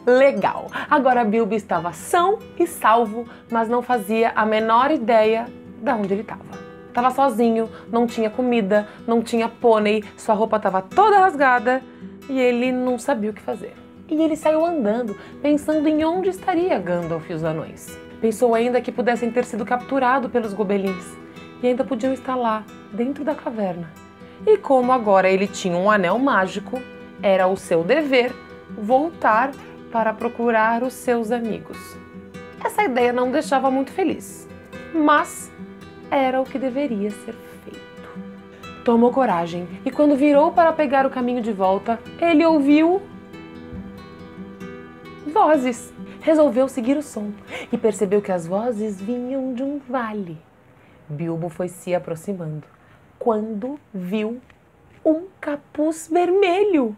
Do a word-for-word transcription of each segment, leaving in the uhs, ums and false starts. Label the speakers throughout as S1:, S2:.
S1: legal. Agora Bilbo estava são e salvo, mas não fazia a menor ideia de onde ele estava. Tava sozinho, não tinha comida, não tinha pônei, sua roupa estava toda rasgada e ele não sabia o que fazer. E ele saiu andando, pensando em onde estaria Gandalf e os anões. Pensou ainda que pudessem ter sido capturados pelos gobelins e ainda podiam estar lá, dentro da caverna. E como agora ele tinha um anel mágico, era o seu dever voltar para procurar os seus amigos. Essa ideia não deixava muito feliz, mas era o que deveria ser feito. Tomou coragem e quando virou para pegar o caminho de volta, ele ouviu vozes. Resolveu seguir o som e percebeu que as vozes vinham de um vale. Bilbo foi se aproximando quando viu um capuz vermelho.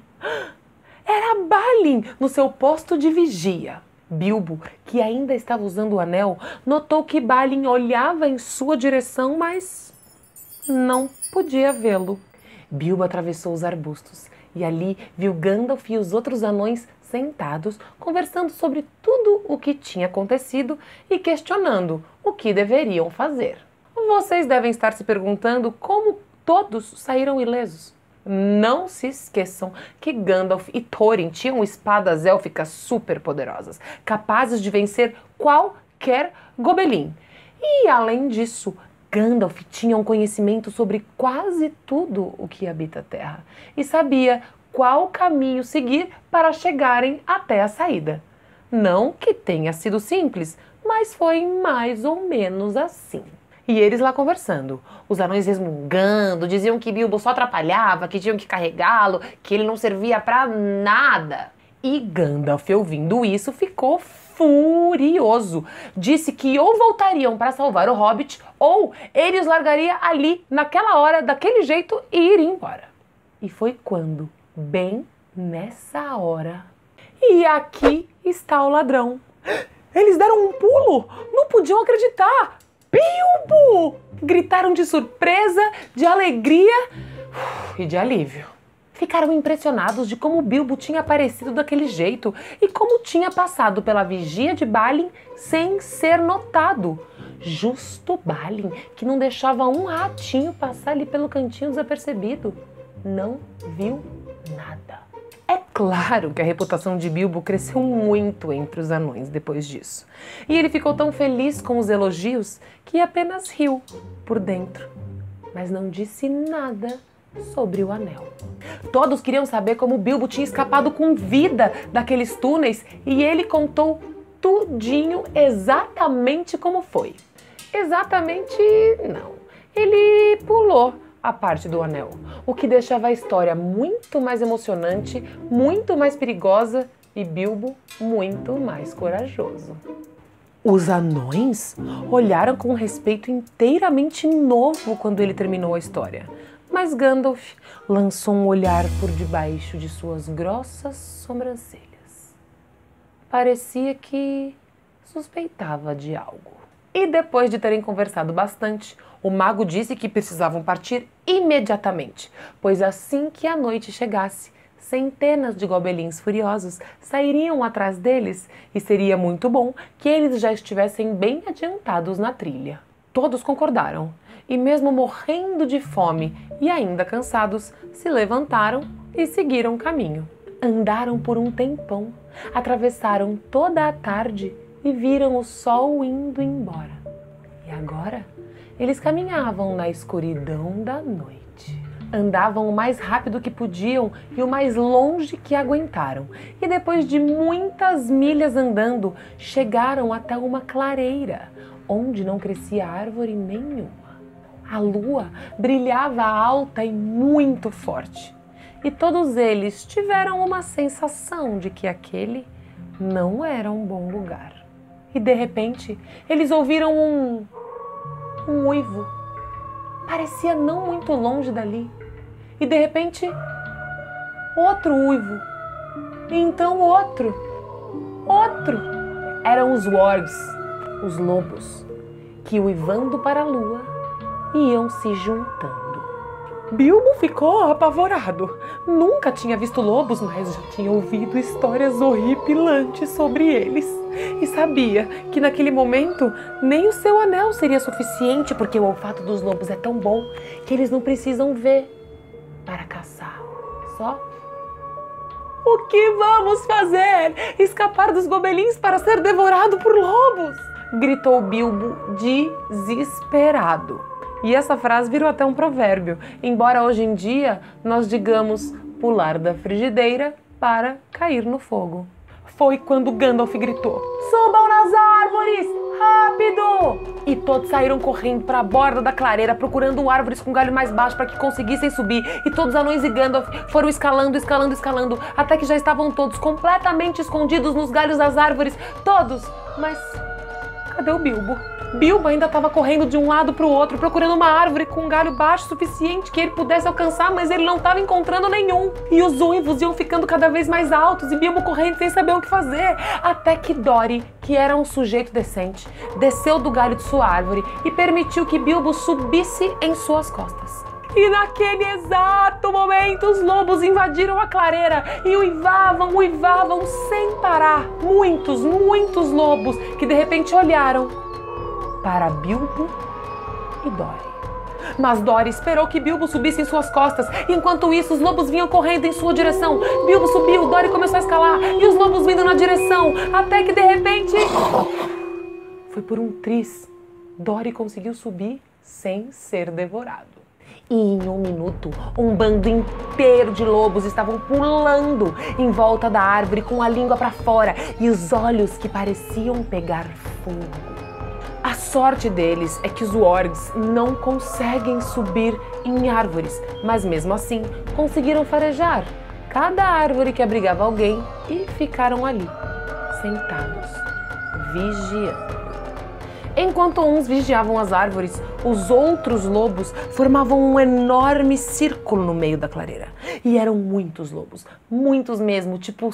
S1: Era Balin no seu posto de vigia. Bilbo, que ainda estava usando o anel, notou que Balin olhava em sua direção, mas não podia vê-lo. Bilbo atravessou os arbustos e ali viu Gandalf e os outros anões sentados, conversando sobre tudo o que tinha acontecido e questionando o que deveriam fazer. Vocês devem estar se perguntando como todos saíram ilesos. Não se esqueçam que Gandalf e Thorin tinham espadas élficas super poderosas, capazes de vencer qualquer gobelin. E além disso, Gandalf tinha um conhecimento sobre quase tudo o que habita a Terra e sabia qual caminho seguir para chegarem até a saída. Não que tenha sido simples, mas foi mais ou menos assim. E eles lá conversando, os anões resmungando, diziam que Bilbo só atrapalhava, que tinham que carregá-lo, que ele não servia pra nada. E Gandalf, ouvindo isso, ficou furioso. Disse que ou voltariam para salvar o Hobbit, ou ele os largaria ali, naquela hora, daquele jeito, e iria embora. E foi quando, bem nessa hora, e aqui está o ladrão. Eles deram um pulo, não podiam acreditar. Bilbo! Gritaram de surpresa, de alegria e de alívio. Ficaram impressionados de como Bilbo tinha aparecido daquele jeito e como tinha passado pela vigia de Balin sem ser notado. Justo Balin, que não deixava um ratinho passar ali pelo cantinho desapercebido, não viu nada. É claro que a reputação de Bilbo cresceu muito entre os anões depois disso. E ele ficou tão feliz com os elogios que apenas riu por dentro, mas não disse nada sobre o anel. Todos queriam saber como Bilbo tinha escapado com vida daqueles túneis e ele contou tudinho exatamente como foi. Exatamente não. Ele pulou a parte do anel, o que deixava a história muito mais emocionante, muito mais perigosa e Bilbo muito mais corajoso. Os anões olharam com um respeito inteiramente novo quando ele terminou a história, mas Gandalf lançou um olhar por debaixo de suas grossas sobrancelhas. Parecia que suspeitava de algo. E depois de terem conversado bastante, o mago disse que precisavam partir imediatamente, pois assim que a noite chegasse, centenas de gobelins furiosos sairiam atrás deles e seria muito bom que eles já estivessem bem adiantados na trilha. Todos concordaram e mesmo morrendo de fome e ainda cansados, se levantaram e seguiram o caminho. Andaram por um tempão, atravessaram toda a tarde e viram o sol indo embora. E agora, eles caminhavam na escuridão da noite. Andavam o mais rápido que podiam e o mais longe que aguentaram. E depois de muitas milhas andando, chegaram até uma clareira, onde não crescia árvore nenhuma. A lua brilhava alta e muito forte. E todos eles tiveram uma sensação de que aquele não era um bom lugar. E de repente, eles ouviram um, um uivo. Parecia não muito longe dali. E de repente, outro uivo. E então outro. Outro. Eram os wargs, os lobos, que uivando para a lua, iam se juntando. Bilbo ficou apavorado. Nunca tinha visto lobos, mas já tinha ouvido histórias horripilantes sobre eles. E sabia que naquele momento nem o seu anel seria suficiente, porque o olfato dos lobos é tão bom que eles não precisam ver para caçar. Só: o que vamos fazer? Escapar dos gobelins para ser devorado por lobos? Gritou Bilbo desesperado. E essa frase virou até um provérbio, embora hoje em dia nós digamos pular da frigideira para cair no fogo. Foi quando Gandalf gritou: subam nas árvores, rápido! E todos saíram correndo para a borda da clareira, procurando árvores com galho mais baixo para que conseguissem subir. E todos os anões e Gandalf foram escalando, escalando, escalando, até que já estavam todos completamente escondidos nos galhos das árvores. Todos! Mas cadê o Bilbo? Bilbo ainda estava correndo de um lado para o outro, procurando uma árvore com um galho baixo suficiente que ele pudesse alcançar, mas ele não estava encontrando nenhum. E os uivos iam ficando cada vez mais altos e Bilbo correndo sem saber o que fazer. Até que Dori, que era um sujeito decente, desceu do galho de sua árvore e permitiu que Bilbo subisse em suas costas. E naquele exato momento os lobos invadiram a clareira e uivavam, uivavam sem parar. Muitos, muitos lobos que de repente olharam para Bilbo e Dori. Mas Dori esperou que Bilbo subisse em suas costas. Enquanto isso, os lobos vinham correndo em sua direção. Bilbo subiu, Dori começou a escalar e os lobos vindo na direção. Até que de repente... foi por um triz. Dori conseguiu subir sem ser devorado. E em um minuto, um bando inteiro de lobos estavam pulando em volta da árvore com a língua para fora e os olhos que pareciam pegar fogo. A sorte deles é que os wargs não conseguem subir em árvores, mas mesmo assim conseguiram farejar cada árvore que abrigava alguém e ficaram ali, sentados, vigiando. Enquanto uns vigiavam as árvores, os outros lobos formavam um enorme círculo no meio da clareira. E eram muitos lobos, muitos mesmo, tipo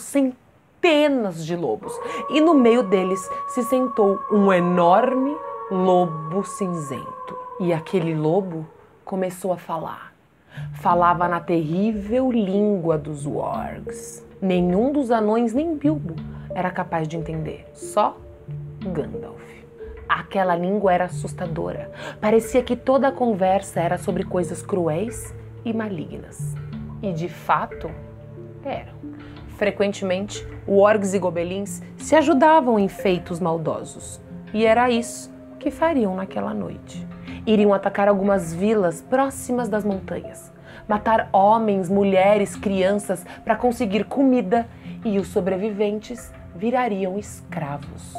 S1: centenas de lobos. E no meio deles se sentou um enorme lobo cinzento. E aquele lobo começou a falar. Falava na terrível língua dos wargs. Nenhum dos anões nem Bilbo era capaz de entender, só Gandalf. Aquela língua era assustadora. Parecia que toda a conversa era sobre coisas cruéis e malignas. E de fato, eram. Frequentemente, wargs e gobelins se ajudavam em feitos maldosos. E era isso que fariam naquela noite. Iriam atacar algumas vilas próximas das montanhas, matar homens, mulheres, crianças para conseguir comida e os sobreviventes virariam escravos.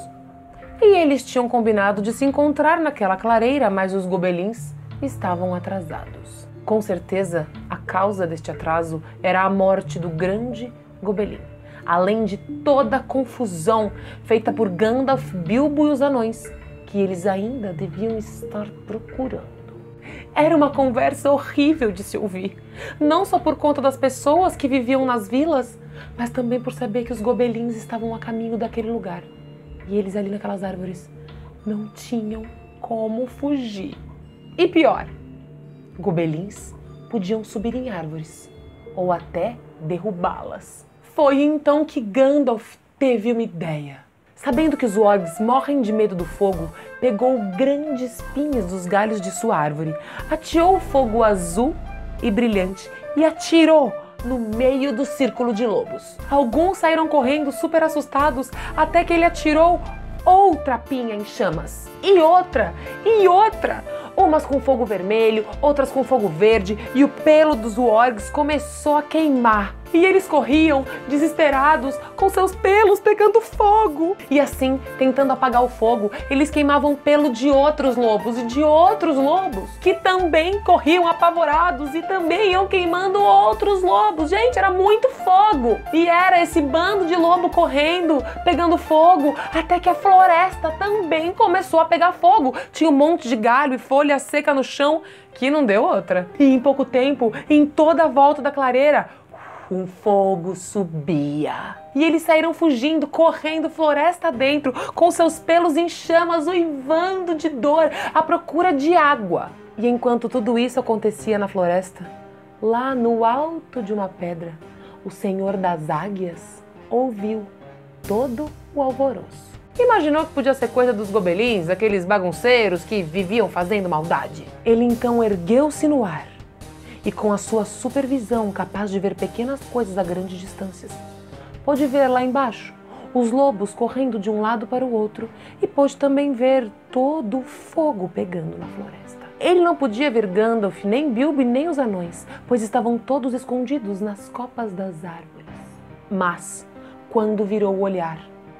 S1: E eles tinham combinado de se encontrar naquela clareira, mas os gobelins estavam atrasados. Com certeza, a causa deste atraso era a morte do grande gobelin, além de toda a confusão feita por Gandalf, Bilbo e os anões, que eles ainda deviam estar procurando. Era uma conversa horrível de se ouvir, não só por conta das pessoas que viviam nas vilas, mas também por saber que os gobelins estavam a caminho daquele lugar. E eles ali naquelas árvores não tinham como fugir. E pior, gobelins podiam subir em árvores ou até derrubá-las. Foi então que Gandalf teve uma ideia. Sabendo que os wargs morrem de medo do fogo, pegou grandes pinhas dos galhos de sua árvore, ateou o fogo azul e brilhante e atirou no meio do círculo de lobos. Alguns saíram correndo super assustados até que ele atirou outra pinha em chamas. E outra, e outra. Umas com fogo vermelho, outras com fogo verde, e o pelo dos wargs começou a queimar. E eles corriam, desesperados, com seus pelos pegando fogo. E assim, tentando apagar o fogo, eles queimavam pelo de outros lobos e de outros lobos, que também corriam apavorados e também iam queimando outros lobos. Gente, era muito fogo! E era esse bando de lobo correndo, pegando fogo, até que a floresta também começou a pegar fogo. Tinha um monte de galho e folha seca no chão, que não deu outra. E em pouco tempo, em toda a volta da clareira, um fogo subia. E eles saíram fugindo, correndo floresta dentro, com seus pelos em chamas, uivando de dor, à procura de água. E enquanto tudo isso acontecia na floresta, lá no alto de uma pedra, o Senhor das Águias ouviu todo o alvoroço. Imaginou que podia ser coisa dos gobelins, aqueles bagunceiros que viviam fazendo maldade. Ele então ergueu-se no ar e, com a sua supervisão capaz de ver pequenas coisas a grandes distâncias, pôde ver lá embaixo os lobos correndo de um lado para o outro e pôde também ver todo o fogo pegando na floresta. Ele não podia ver Gandalf, nem Bilbo e nem os anões, pois estavam todos escondidos nas copas das árvores. Mas, quando virou o olhar,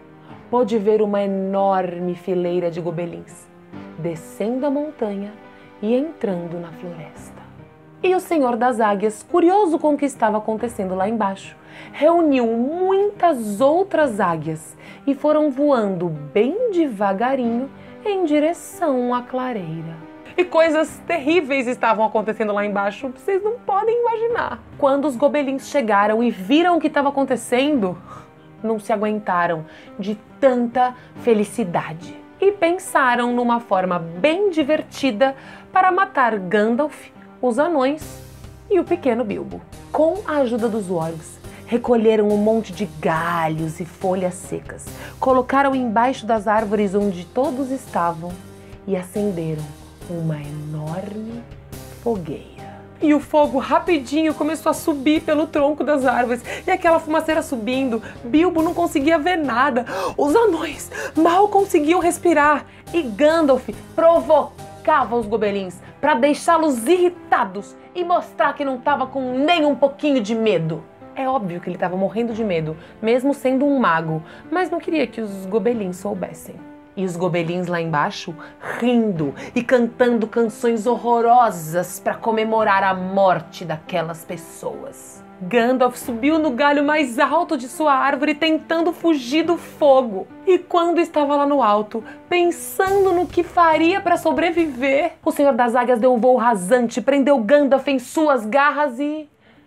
S1: pôde ver uma enorme fileira de gobelins, descendo a montanha e entrando na floresta. E o Senhor das Águias, curioso com o que estava acontecendo lá embaixo, reuniu muitas outras águias e foram voando bem devagarinho em direção à clareira. E coisas terríveis estavam acontecendo lá embaixo, vocês não podem imaginar. Quando os gobelins chegaram e viram o que estava acontecendo, não se aguentaram de tanta felicidade e pensaram numa forma bem divertida para matar Gandalf, os anões e o pequeno Bilbo. Com a ajuda dos orcs, recolheram um monte de galhos e folhas secas, colocaram embaixo das árvores onde todos estavam e acenderam uma enorme fogueira. E o fogo rapidinho começou a subir pelo tronco das árvores. E aquela fumaceira subindo, Bilbo não conseguia ver nada. Os anões mal conseguiam respirar. E Gandalf provocava os gobelins para deixá-los irritados e mostrar que não estava com nem um pouquinho de medo. É óbvio que ele estava morrendo de medo, mesmo sendo um mago, mas não queria que os gobelins soubessem. E os gobelins lá embaixo rindo e cantando canções horrorosas para comemorar a morte daquelas pessoas. Gandalf subiu no galho mais alto de sua árvore tentando fugir do fogo. E quando estava lá no alto, pensando no que faria para sobreviver, o Senhor das Águias deu um voo rasante, prendeu Gandalf em suas garras e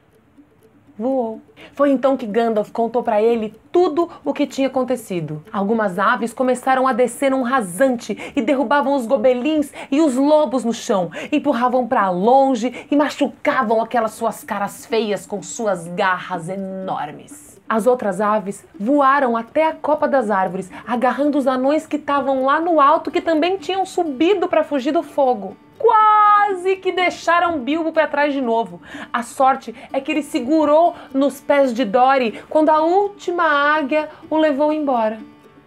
S1: voou. Foi então que Gandalf contou para ele tudo o que tinha acontecido. Algumas aves começaram a descer num rasante e derrubavam os gobelins e os lobos no chão, empurravam para longe e machucavam aquelas suas caras feias com suas garras enormes. As outras aves voaram até a copa das árvores, agarrando os anões que estavam lá no alto, que também tinham subido para fugir do fogo. Quase que deixaram Bilbo para trás de novo. A sorte é que ele segurou nos pés de Dori quando a última águia o levou embora.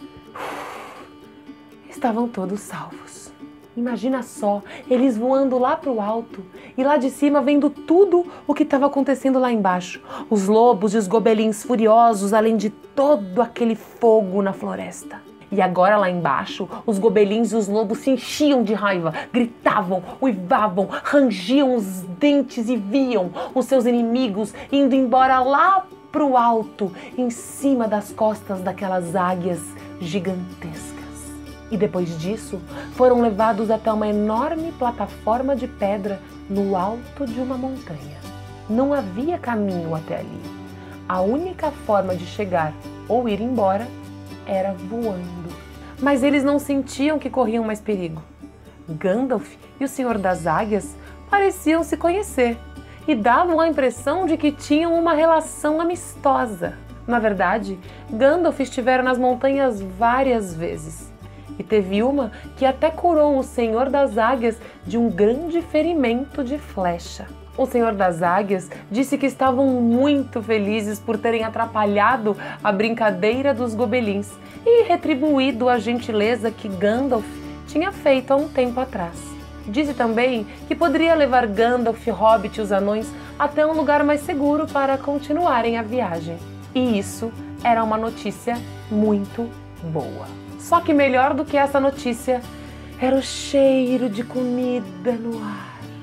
S1: Estavam todos salvos. Imagina só, eles voando lá para o alto e lá de cima vendo tudo o que estava acontecendo lá embaixo. Os lobos e os gobelins furiosos, além de todo aquele fogo na floresta. E agora lá embaixo, os gobelins e os lobos se enchiam de raiva, gritavam, uivavam, rangiam os dentes e viam os seus inimigos indo embora lá pro alto, em cima das costas daquelas águias gigantescas. E depois disso, foram levados até uma enorme plataforma de pedra no alto de uma montanha. Não havia caminho até ali. A única forma de chegar ou ir embora era voando. Mas eles não sentiam que corriam mais perigo. Gandalf e o Senhor das Águias pareciam se conhecer e davam a impressão de que tinham uma relação amistosa. Na verdade, Gandalf estivera nas montanhas várias vezes e teve uma que até curou o Senhor das Águias de um grande ferimento de flecha. O Senhor das Águias disse que estavam muito felizes por terem atrapalhado a brincadeira dos gobelins e retribuído a gentileza que Gandalf tinha feito há um tempo atrás. Disse também que poderia levar Gandalf, Hobbit e os anões até um lugar mais seguro para continuarem a viagem. E isso era uma notícia muito boa. Só que melhor do que essa notícia era o cheiro de comida no ar.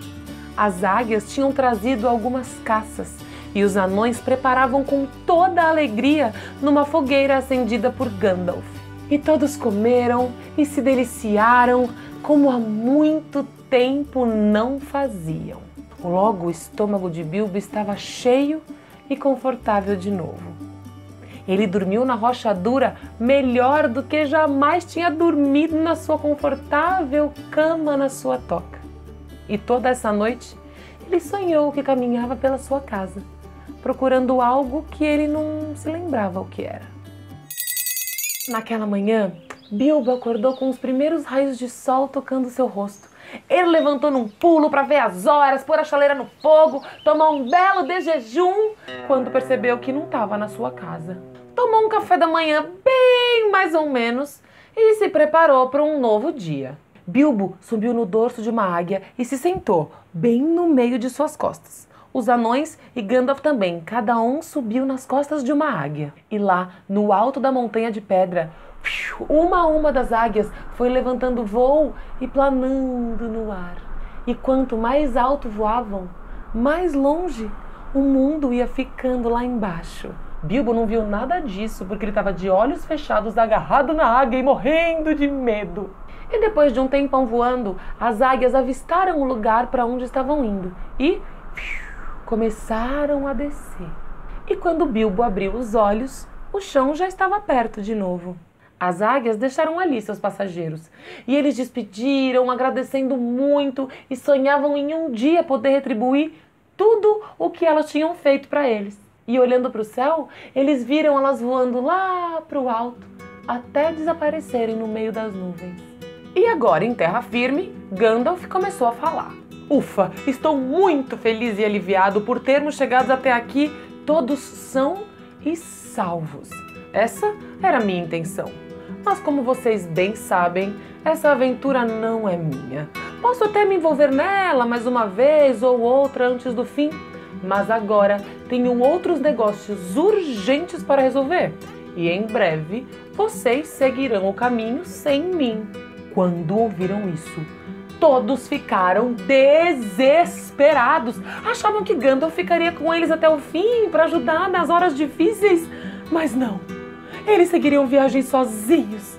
S1: As águias tinham trazido algumas caças e os anões preparavam com toda a alegria numa fogueira acendida por Gandalf. E todos comeram e se deliciaram como há muito tempo não faziam. Logo o estômago de Bilbo estava cheio e confortável de novo. Ele dormiu na rocha dura melhor do que jamais tinha dormido na sua confortável cama na sua toca. E toda essa noite ele sonhou que caminhava pela sua casa, procurando algo que ele não se lembrava o que era. Naquela manhã, Bilbo acordou com os primeiros raios de sol tocando seu rosto. Ele levantou num pulo para ver as horas, pôr a chaleira no fogo, tomar um belo de jejum, quando percebeu que não estava na sua casa. Tomou um café da manhã bem mais ou menos e se preparou para um novo dia. Bilbo subiu no dorso de uma águia e se sentou bem no meio de suas costas. Os anões e Gandalf também, cada um subiu nas costas de uma águia. E lá, no alto da montanha de pedra, uma a uma das águias foi levantando voo e planando no ar. E quanto mais alto voavam, mais longe o mundo ia ficando lá embaixo. Bilbo não viu nada disso porque ele estava de olhos fechados, agarrado na águia e morrendo de medo. E depois de um tempão voando, as águias avistaram o lugar para onde estavam indo e começaram a descer. E quando Bilbo abriu os olhos, o chão já estava perto de novo. As águias deixaram ali seus passageiros e eles despediram, agradecendo muito e sonhavam em um dia poder retribuir tudo o que elas tinham feito para eles. E olhando para o céu, eles viram elas voando lá para o alto até desaparecerem no meio das nuvens. E agora, em terra firme, Gandalf começou a falar. Ufa, estou muito feliz e aliviado por termos chegado até aqui todos são e salvos. Essa era a minha intenção. Mas como vocês bem sabem, essa aventura não é minha. Posso até me envolver nela mais uma vez ou outra antes do fim, mas agora tenho outros negócios urgentes para resolver. E em breve vocês seguirão o caminho sem mim. Quando ouviram isso, todos ficaram desesperados. Achavam que Gandalf ficaria com eles até o fim para ajudar nas horas difíceis, mas não. Eles seguiriam viagem sozinhos.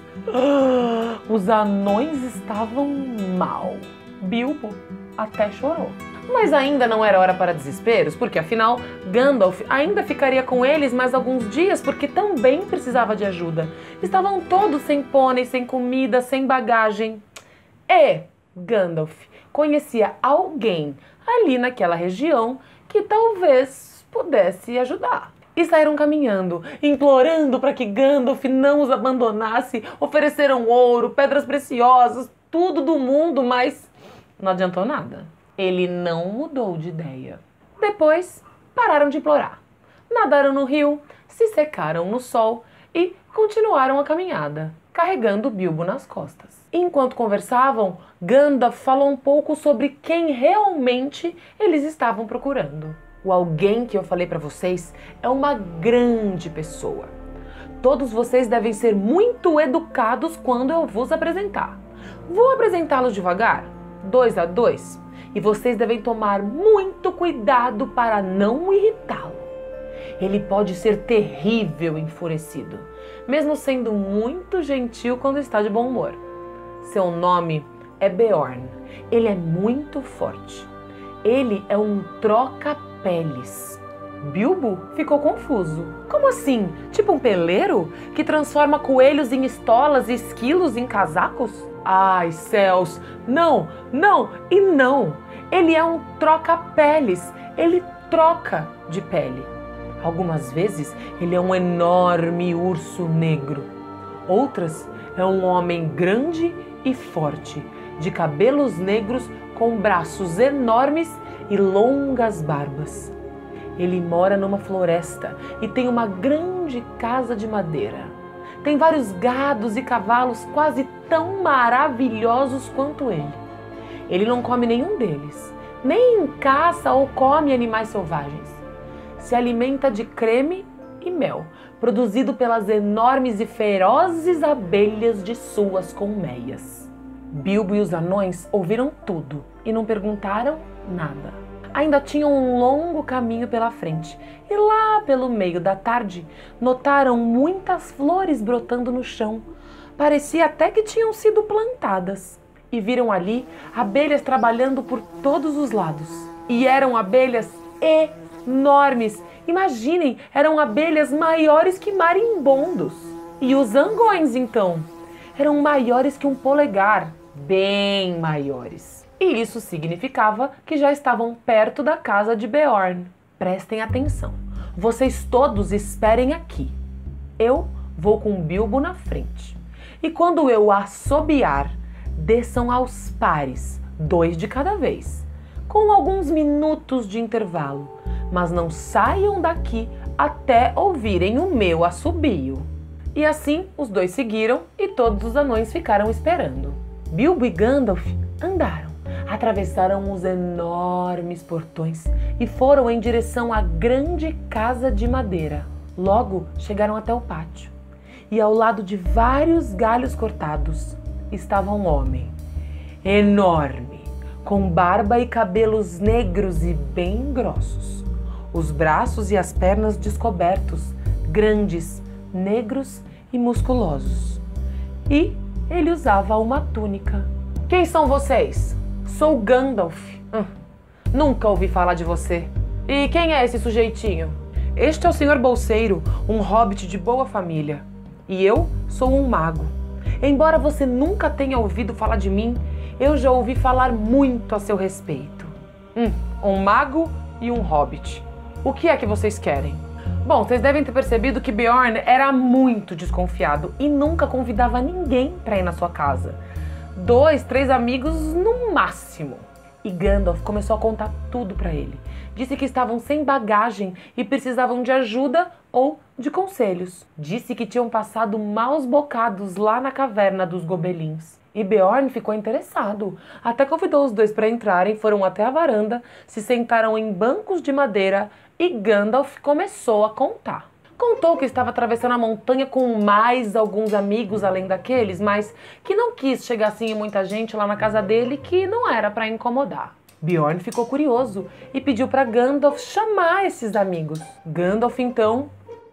S1: Ah, os anões estavam mal. Bilbo até chorou. Mas ainda não era hora para desesperos, porque afinal Gandalf ainda ficaria com eles mais alguns dias, porque também precisava de ajuda. Estavam todos sem pônei, sem comida, sem bagagem. E Gandalf conhecia alguém ali naquela região que talvez pudesse ajudar. E saíram caminhando, implorando para que Gandalf não os abandonasse. Ofereceram ouro, pedras preciosas, tudo do mundo, mas não adiantou nada. Ele não mudou de ideia. Depois, pararam de implorar. Nadaram no rio, se secaram no sol e continuaram a caminhada, carregando Bilbo nas costas. Enquanto conversavam, Gandalf falou um pouco sobre quem realmente eles estavam procurando. O alguém que eu falei para vocês é uma grande pessoa. Todos vocês devem ser muito educados quando eu vos apresentar. Vou apresentá-los devagar, dois a dois, e vocês devem tomar muito cuidado para não irritá-lo. Ele pode ser terrível enfurecido, mesmo sendo muito gentil quando está de bom humor. Seu nome é Beorn. Ele é muito forte. Ele é um troca-peles. Bilbo ficou confuso. Como assim? Tipo um peleiro que transforma coelhos em estolas e esquilos em casacos? Ai, céus! Não, não e não! Ele é um troca-peles. Ele troca de pele. Algumas vezes ele é um enorme urso negro. Outras é um homem grande e forte, de cabelos negros com braços enormes e longas barbas. Ele mora numa floresta e tem uma grande casa de madeira. Tem vários gados e cavalos quase tão maravilhosos quanto ele. Ele não come nenhum deles, nem caça ou come animais selvagens. Se alimenta de creme e mel, produzido pelas enormes e ferozes abelhas de suas colmeias. Bilbo e os anões ouviram tudo e não perguntaram nada. Ainda tinham um longo caminho pela frente e lá pelo meio da tarde notaram muitas flores brotando no chão. Parecia até que tinham sido plantadas. E viram ali abelhas trabalhando por todos os lados. E eram abelhas enormes. Imaginem, eram abelhas maiores que marimbondos. E os zangões, então, eram maiores que um polegar, bem maiores. E isso significava que já estavam perto da casa de Beorn. Prestem atenção. Vocês todos esperem aqui. Eu vou com Bilbo na frente. E quando eu assobiar, desçam aos pares, dois de cada vez, com alguns minutos de intervalo. Mas não saiam daqui até ouvirem o meu assobio. E assim os dois seguiram e todos os anões ficaram esperando. Bilbo e Gandalf andaram, atravessaram os enormes portões e foram em direção à grande casa de madeira. Logo chegaram até o pátio. E ao lado de vários galhos cortados estava um homem enorme, com barba e cabelos negros e bem grossos, os braços e as pernas descobertos, grandes, negros e musculosos. E ele usava uma túnica. Quem são vocês? Sou Gandalf. Hum, nunca ouvi falar de você. E quem é esse sujeitinho? Este é o senhor Bolseiro, um hobbit de boa família. E eu sou um mago. Embora você nunca tenha ouvido falar de mim, eu já ouvi falar muito a seu respeito. Hum, um mago e um hobbit. O que é que vocês querem? Bom, vocês devem ter percebido que Beorn era muito desconfiado e nunca convidava ninguém para ir na sua casa. Dois, três amigos no máximo. E Gandalf começou a contar tudo para ele. Disse que estavam sem bagagem e precisavam de ajuda ou de conselhos. Disse que tinham passado maus bocados lá na caverna dos gobelins. E Beorn ficou interessado. Até convidou os dois para entrarem, foram até a varanda, se sentaram em bancos de madeira e Gandalf começou a contar. Contou que estava atravessando a montanha com mais alguns amigos além daqueles, mas que não quis chegar assim em muita gente lá na casa dele, que não era para incomodar. Beorn ficou curioso e pediu para Gandalf chamar esses amigos. Gandalf então...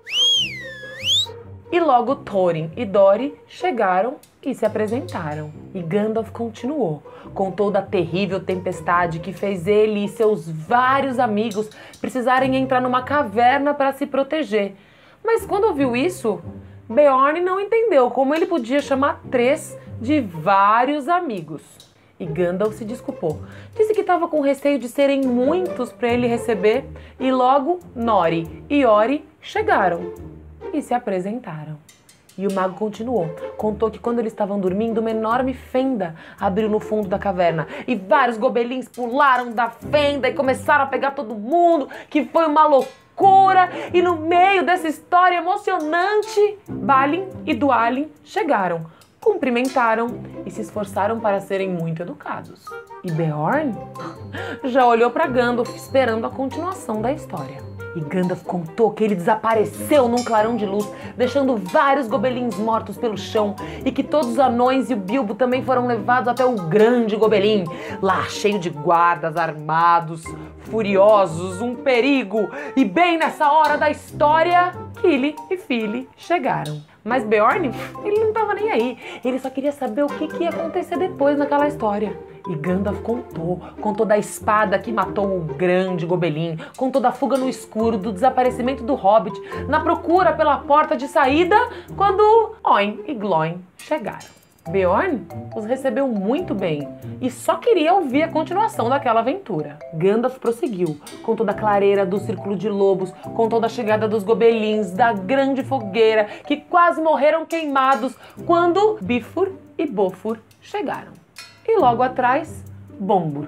S1: E logo Thorin e Dori chegaram e se apresentaram. E Gandalf continuou. Contou da terrível tempestade que fez ele e seus vários amigos precisarem entrar numa caverna para se proteger. Mas quando ouviu isso, Beorn não entendeu como ele podia chamar três de vários amigos. E Gandalf se desculpou. Disse que estava com receio de serem muitos para ele receber. E logo Nori e Ori chegaram e se apresentaram. E o mago continuou. Contou que quando eles estavam dormindo, uma enorme fenda abriu no fundo da caverna. E vários gobelins pularam da fenda e começaram a pegar todo mundo, que foi uma loucura. E no meio dessa história emocionante, Balin e Dwalin chegaram, cumprimentaram e se esforçaram para serem muito educados. E Beorn já olhou para Gandalf esperando a continuação da história. E Gandalf contou que ele desapareceu num clarão de luz, deixando vários gobelins mortos pelo chão, e que todos os anões e o Bilbo também foram levados até o grande gobelin, lá cheio de guardas armados, furiosos, um perigo. E bem nessa hora da história, Kili e Fili chegaram. Mas Beorn, ele não estava nem aí, ele só queria saber o que, que ia acontecer depois naquela história. E Gandalf contou, contou da espada que matou o grande gobelin, contou da fuga no escuro, do desaparecimento do Hobbit, na procura pela porta de saída, quando Oin e Glóin chegaram. Beorn os recebeu muito bem e só queria ouvir a continuação daquela aventura. Gandalf prosseguiu, contou da clareira do círculo de lobos, contou da chegada dos gobelins, da grande fogueira, que quase morreram queimados quando Bifur e Bofur chegaram. E logo atrás, Bombur,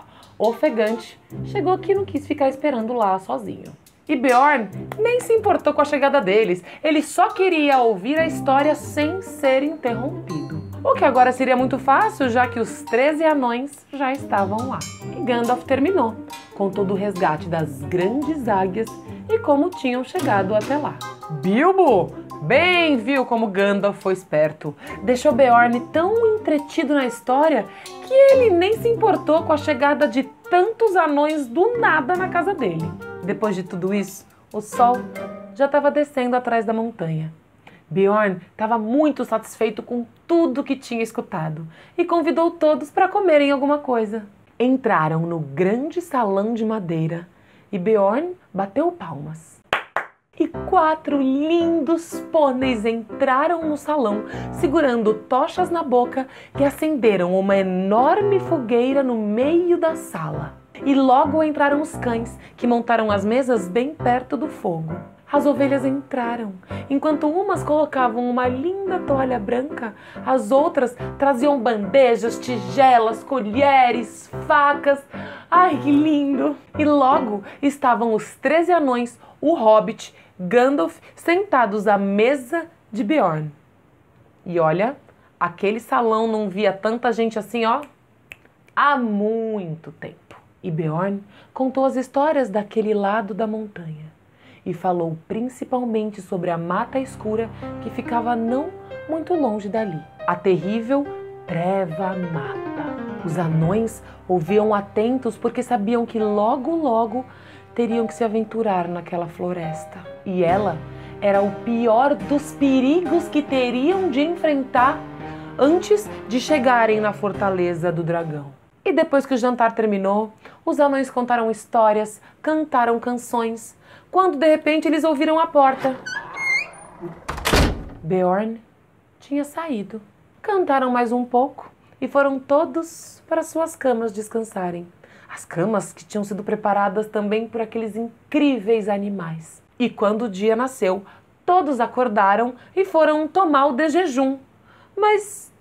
S1: ofegante, chegou que não quis ficar esperando lá sozinho. E Beorn nem se importou com a chegada deles, ele só queria ouvir a história sem ser interrompido. O que agora seria muito fácil, já que os treze anões já estavam lá. E Gandalf terminou, contou do resgate das grandes águias e como tinham chegado até lá. Bilbo bem viu como Gandalf foi esperto. Deixou Beorn tão entretido na história que ele nem se importou com a chegada de tantos anões do nada na casa dele. Depois de tudo isso, o sol já estava descendo atrás da montanha. Beorn estava muito satisfeito com tudo que tinha escutado e convidou todos para comerem alguma coisa. Entraram no grande salão de madeira e Beorn bateu palmas. e quatro lindos pôneis entraram no salão, segurando tochas na boca, que acenderam uma enorme fogueira no meio da sala. E logo entraram os cães, que montaram as mesas bem perto do fogo. As ovelhas entraram. Enquanto umas colocavam uma linda toalha branca, as outras traziam bandejas, tigelas, colheres, facas. Ai, que lindo! E logo estavam os treze anões, o Hobbit, Gandalf, sentados à mesa de Beorn. E olha, aquele salão não via tanta gente assim, ó, há muito tempo. E Beorn contou as histórias daquele lado da montanha e falou principalmente sobre a mata escura que ficava não muito longe dali, a terrível Treva Mata. Os anões ouviam atentos porque sabiam que logo, logo teriam que se aventurar naquela floresta. E ela era o pior dos perigos que teriam de enfrentar antes de chegarem na Fortaleza do Dragão. E depois que o jantar terminou, os anões contaram histórias, cantaram canções, quando de repente eles ouviram a porta. Beorn tinha saído. Cantaram mais um pouco e foram todos para suas camas descansarem. As camas que tinham sido preparadas também por aqueles incríveis animais. E quando o dia nasceu, todos acordaram e foram tomar o de jejum. Mas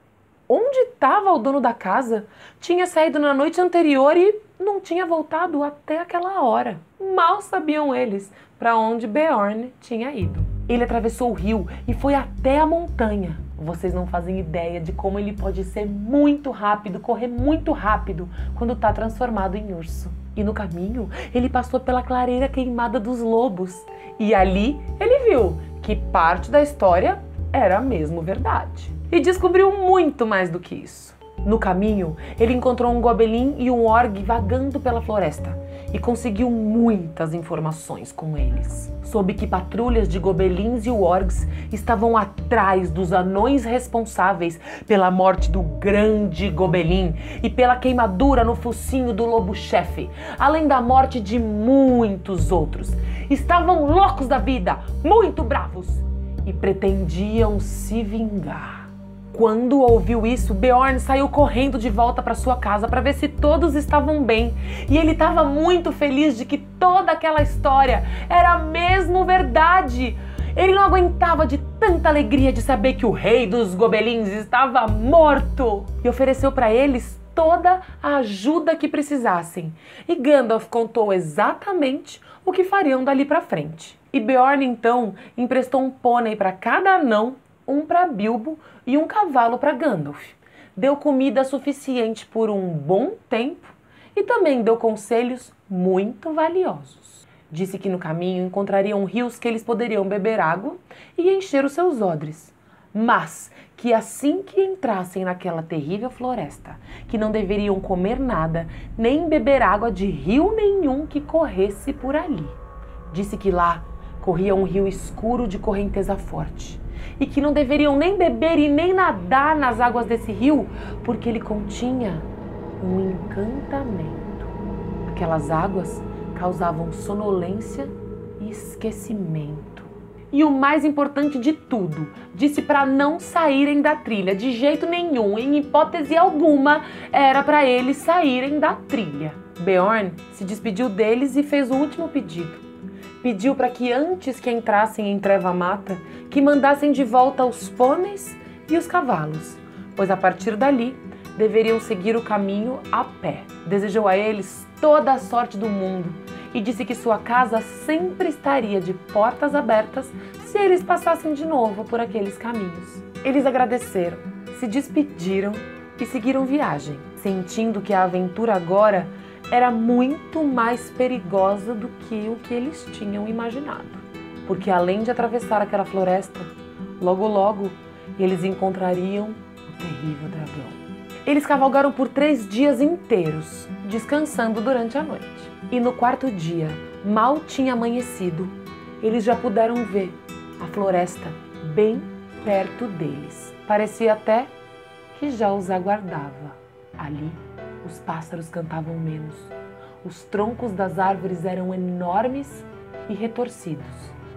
S1: onde estava o dono da casa? Tinha saído na noite anterior e não tinha voltado até aquela hora. Mal sabiam eles para onde Beorn tinha ido. Ele atravessou o rio e foi até a montanha. Vocês não fazem ideia de como ele pode ser muito rápido, correr muito rápido quando está transformado em urso. E no caminho, ele passou pela clareira queimada dos lobos. E ali ele viu que parte da história era mesmo verdade. E descobriu muito mais do que isso. No caminho, ele encontrou um gobelin e um orc vagando pela floresta e conseguiu muitas informações com eles. Soube que patrulhas de gobelins e orcs estavam atrás dos anões responsáveis pela morte do grande gobelin e pela queimadura no focinho do lobo-chefe, além da morte de muitos outros. Estavam loucos da vida, muito bravos e pretendiam se vingar. Quando ouviu isso, Beorn saiu correndo de volta para sua casa para ver se todos estavam bem. E ele estava muito feliz de que toda aquela história era mesmo verdade. Ele não aguentava de tanta alegria de saber que o rei dos gobelins estava morto e ofereceu para eles toda a ajuda que precisassem. E Gandalf contou exatamente o que fariam dali para frente. E Beorn então emprestou um pônei para cada anão, um para Bilbo e um cavalo para Gandalf. Deu comida suficiente por um bom tempo e também deu conselhos muito valiosos. Disse que no caminho encontrariam rios que eles poderiam beber água e encher os seus odres, mas que assim que entrassem naquela terrível floresta, que não deveriam comer nada, nem beber água de rio nenhum que corresse por ali. Disse que lá corria um rio escuro de correnteza forte, e que não deveriam nem beber e nem nadar nas águas desse rio, porque ele continha um encantamento. Aquelas águas causavam sonolência e esquecimento. E o mais importante de tudo, disse para não saírem da trilha de jeito nenhum, em hipótese alguma, era para eles saírem da trilha. Beorn se despediu deles e fez o último pedido. Pediu para que antes que entrassem em Treva Mata, que mandassem de volta os pôneis e os cavalos, pois a partir dali deveriam seguir o caminho a pé. Desejou a eles toda a sorte do mundo e disse que sua casa sempre estaria de portas abertas se eles passassem de novo por aqueles caminhos. Eles agradeceram, se despediram e seguiram viagem, sentindo que a aventura agora era muito mais perigosa do que o que eles tinham imaginado. Porque além de atravessar aquela floresta, logo logo eles encontrariam o terrível dragão. Eles cavalgaram por três dias inteiros, descansando durante a noite. E no quarto dia, mal tinha amanhecido, eles já puderam ver a floresta bem perto deles. Parecia até que já os aguardava. Ali, os pássaros cantavam menos. Os troncos das árvores eram enormes e retorcidos.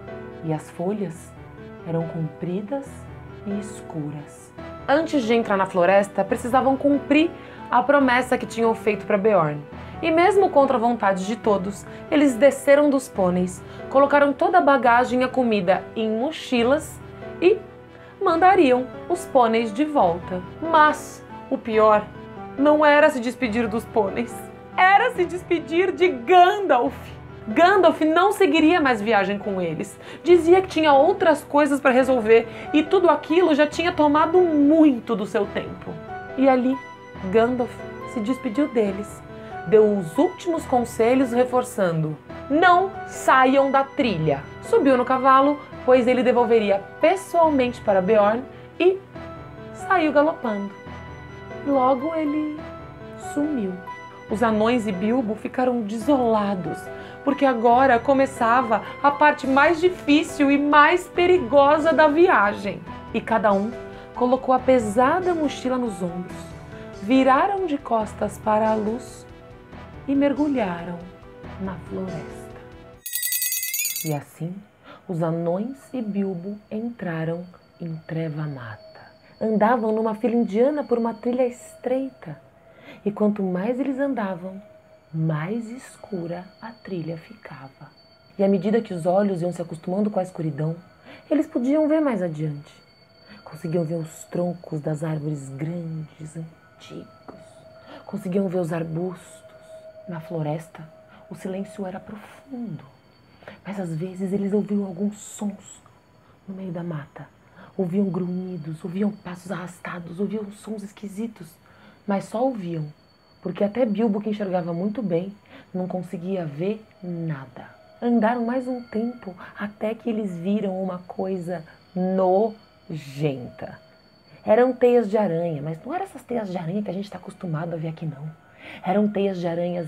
S1: e as folhas eram compridas e escuras. Antes de entrar na floresta, precisavam cumprir a promessa que tinham feito para Beorn. E mesmo contra a vontade de todos, eles desceram dos pôneis, colocaram toda a bagagem e a comida em mochilas e mandariam os pôneis de volta. Mas o pior não era se despedir dos pôneis, era se despedir de Gandalf. Gandalf não seguiria mais viagem com eles. Dizia que tinha outras coisas para resolver e tudo aquilo já tinha tomado muito do seu tempo. E ali, Gandalf se despediu deles. Deu os últimos conselhos reforçando: não saiam da trilha. Subiu no cavalo, pois ele devolveria pessoalmente para Beorn e saiu galopando. Logo ele sumiu. Os anões e Bilbo ficaram desolados, porque agora começava a parte mais difícil e mais perigosa da viagem. E cada um colocou a pesada mochila nos ombros, viraram de costas para a luz e mergulharam na floresta. E assim, os anões e Bilbo entraram em Treva-mata. Andavam numa fila indiana por uma trilha estreita. E quanto mais eles andavam, mais escura a trilha ficava. E à medida que os olhos iam se acostumando com a escuridão, eles podiam ver mais adiante. Conseguiam ver os troncos das árvores grandes, antigos. Conseguiam ver os arbustos. Na floresta, o silêncio era profundo. Mas às vezes eles ouviam alguns sons no meio da mata. Ouviam grunhidos, ouviam passos arrastados, ouviam sons esquisitos. Mas só ouviam, porque até Bilbo, que enxergava muito bem, não conseguia ver nada. Andaram mais um tempo até que eles viram uma coisa nojenta. Eram teias de aranha, mas não eram essas teias de aranha que a gente está acostumado a ver aqui, não. Eram teias de aranhas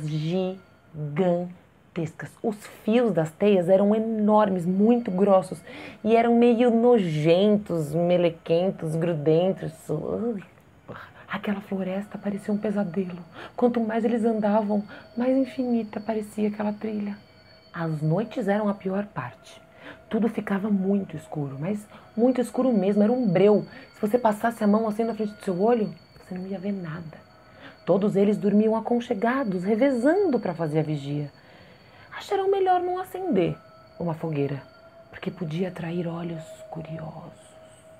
S1: gigantescas. Os fios das teias eram enormes, muito grossos, e eram meio nojentos, melequentos, grudentos. Ui. Aquela floresta parecia um pesadelo. Quanto mais eles andavam, mais infinita parecia aquela trilha. As noites eram a pior parte. Tudo ficava muito escuro, mas muito escuro mesmo, era um breu. Se você passasse a mão assim na frente do seu olho, você não ia ver nada. Todos eles dormiam aconchegados, revezando para fazer a vigia. Acharam melhor não acender uma fogueira, porque podia atrair olhos curiosos.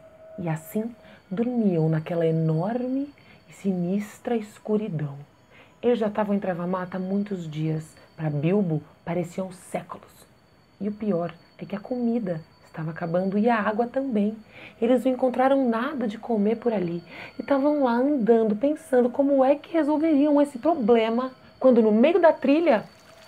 S1: E assim dormiam naquela enorme e sinistra escuridão. Eles já estavam em Treva-mata há muitos dias. Para Bilbo, pareciam séculos. E o pior é que a comida estava acabando e a água também. Eles não encontraram nada de comer por ali e estavam lá andando, pensando como é que resolveriam esse problema, quando no meio da trilha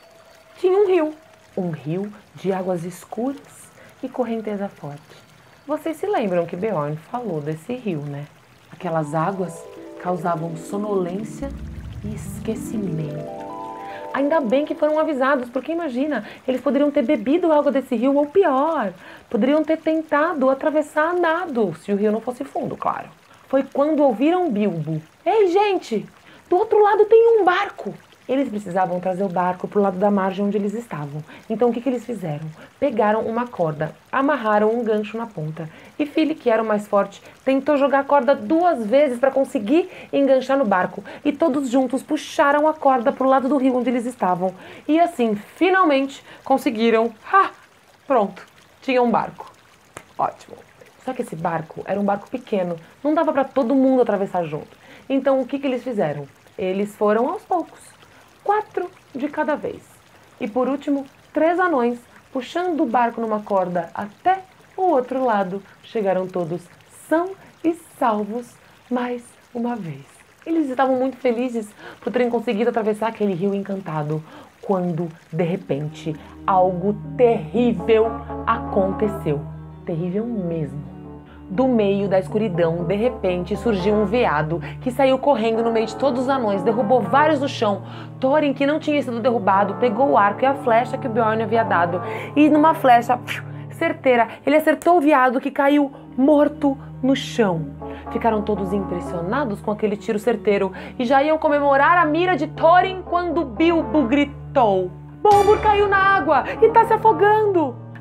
S1: tinha um rio. Um rio de águas escuras e correnteza forte. Vocês se lembram que Beorn falou desse rio, né? Aquelas águas causavam sonolência e esquecimento. Ainda bem que foram avisados, porque imagina, eles poderiam ter bebido água desse rio, ou pior, poderiam ter tentado atravessar a nado, se o rio não fosse fundo, claro. Foi quando ouviram Bilbo: ei, gente, do outro lado tem um barco. Eles precisavam trazer o barco para o lado da margem onde eles estavam. Então o que, que eles fizeram? Pegaram uma corda, amarraram um gancho na ponta. E Fili, que era o mais forte, tentou jogar a corda duas vezes para conseguir enganchar no barco. E todos juntos puxaram a corda para o lado do rio onde eles estavam. E assim, finalmente, conseguiram. Ah, pronto, tinha um barco. Ótimo. Só que esse barco era um barco pequeno, não dava para todo mundo atravessar junto. Então o que, que eles fizeram? Eles foram aos poucos. Quatro de cada vez. E por último, três anões, puxando o barco numa corda até o outro lado, chegaram todos são e salvos mais uma vez. Eles estavam muito felizes por terem conseguido atravessar aquele rio encantado, quando, de repente, algo terrível aconteceu. Terrível mesmo. Do meio da escuridão, de repente, surgiu um veado que saiu correndo no meio de todos os anões, derrubou vários no chão. Thorin, que não tinha sido derrubado, pegou o arco e a flecha que o Beorn havia dado. E numa flecha certeira, ele acertou o veado, que caiu morto no chão. Ficaram todos impressionados com aquele tiro certeiro e já iam comemorar a mira de Thorin quando Bilbo gritou: Bombur caiu na água e tá se afogando!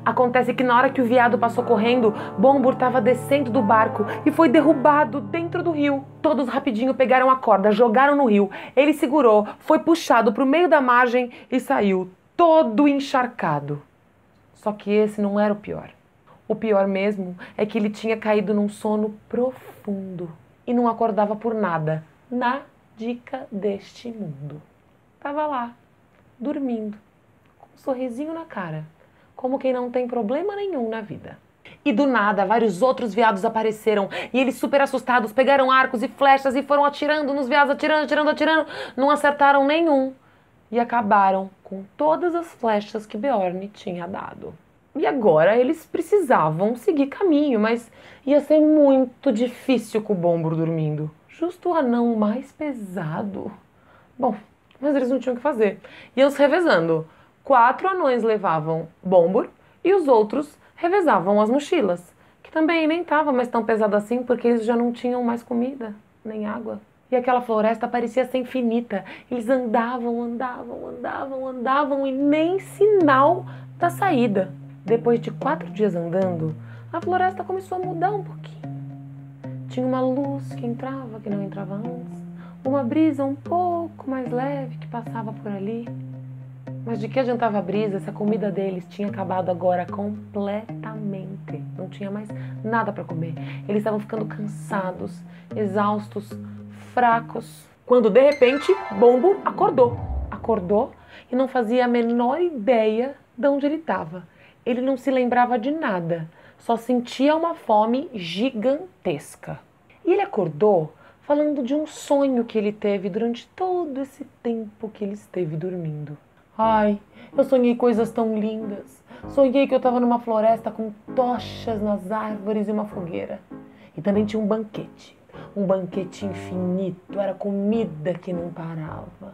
S1: Acontece que na hora que o veado passou correndo, Bombur estava descendo do barco e foi derrubado dentro do rio. Todos rapidinho pegaram a corda, jogaram no rio. Ele segurou, foi puxado para o meio da margem e saiu todo encharcado. Só que esse não era o pior. O pior mesmo é que ele tinha caído num sono profundo e não acordava por nada, na dica deste mundo. Tava lá, dormindo, com um sorrisinho na cara, como quem não tem problema nenhum na vida. E do nada, vários outros veados apareceram e eles, super assustados, pegaram arcos e flechas e foram atirando nos veados, atirando, atirando, atirando. Não acertaram nenhum e acabaram com todas as flechas que Bjorn tinha dado. E agora eles precisavam seguir caminho, mas ia ser muito difícil com o Bombur dormindo. Justo o anão mais pesado. Bom, mas eles não tinham o que fazer. Iam se revezando. Quatro anões levavam Bombur e os outros revezavam as mochilas, que também nem estava mais tão pesado assim, porque eles já não tinham mais comida, nem água. E aquela floresta parecia ser infinita. Eles andavam, andavam, andavam, andavam e nem sinal da saída. Depois de quatro dias andando, a floresta começou a mudar um pouquinho. Tinha uma luz que entrava, que não entrava antes. Uma brisa um pouco mais leve que passava por ali. Mas de que adiantava a brisa se a comida deles tinha acabado agora completamente? Não tinha mais nada para comer. Eles estavam ficando cansados, exaustos, fracos. Quando de repente, Bombur acordou. Acordou e não fazia a menor ideia de onde ele estava. Ele não se lembrava de nada, só sentia uma fome gigantesca. E ele acordou falando de um sonho que ele teve durante todo esse tempo que ele esteve dormindo. Ai, eu sonhei coisas tão lindas. Sonhei que eu estava numa floresta com tochas nas árvores e uma fogueira. E também tinha um banquete. Um banquete infinito, era comida que não parava.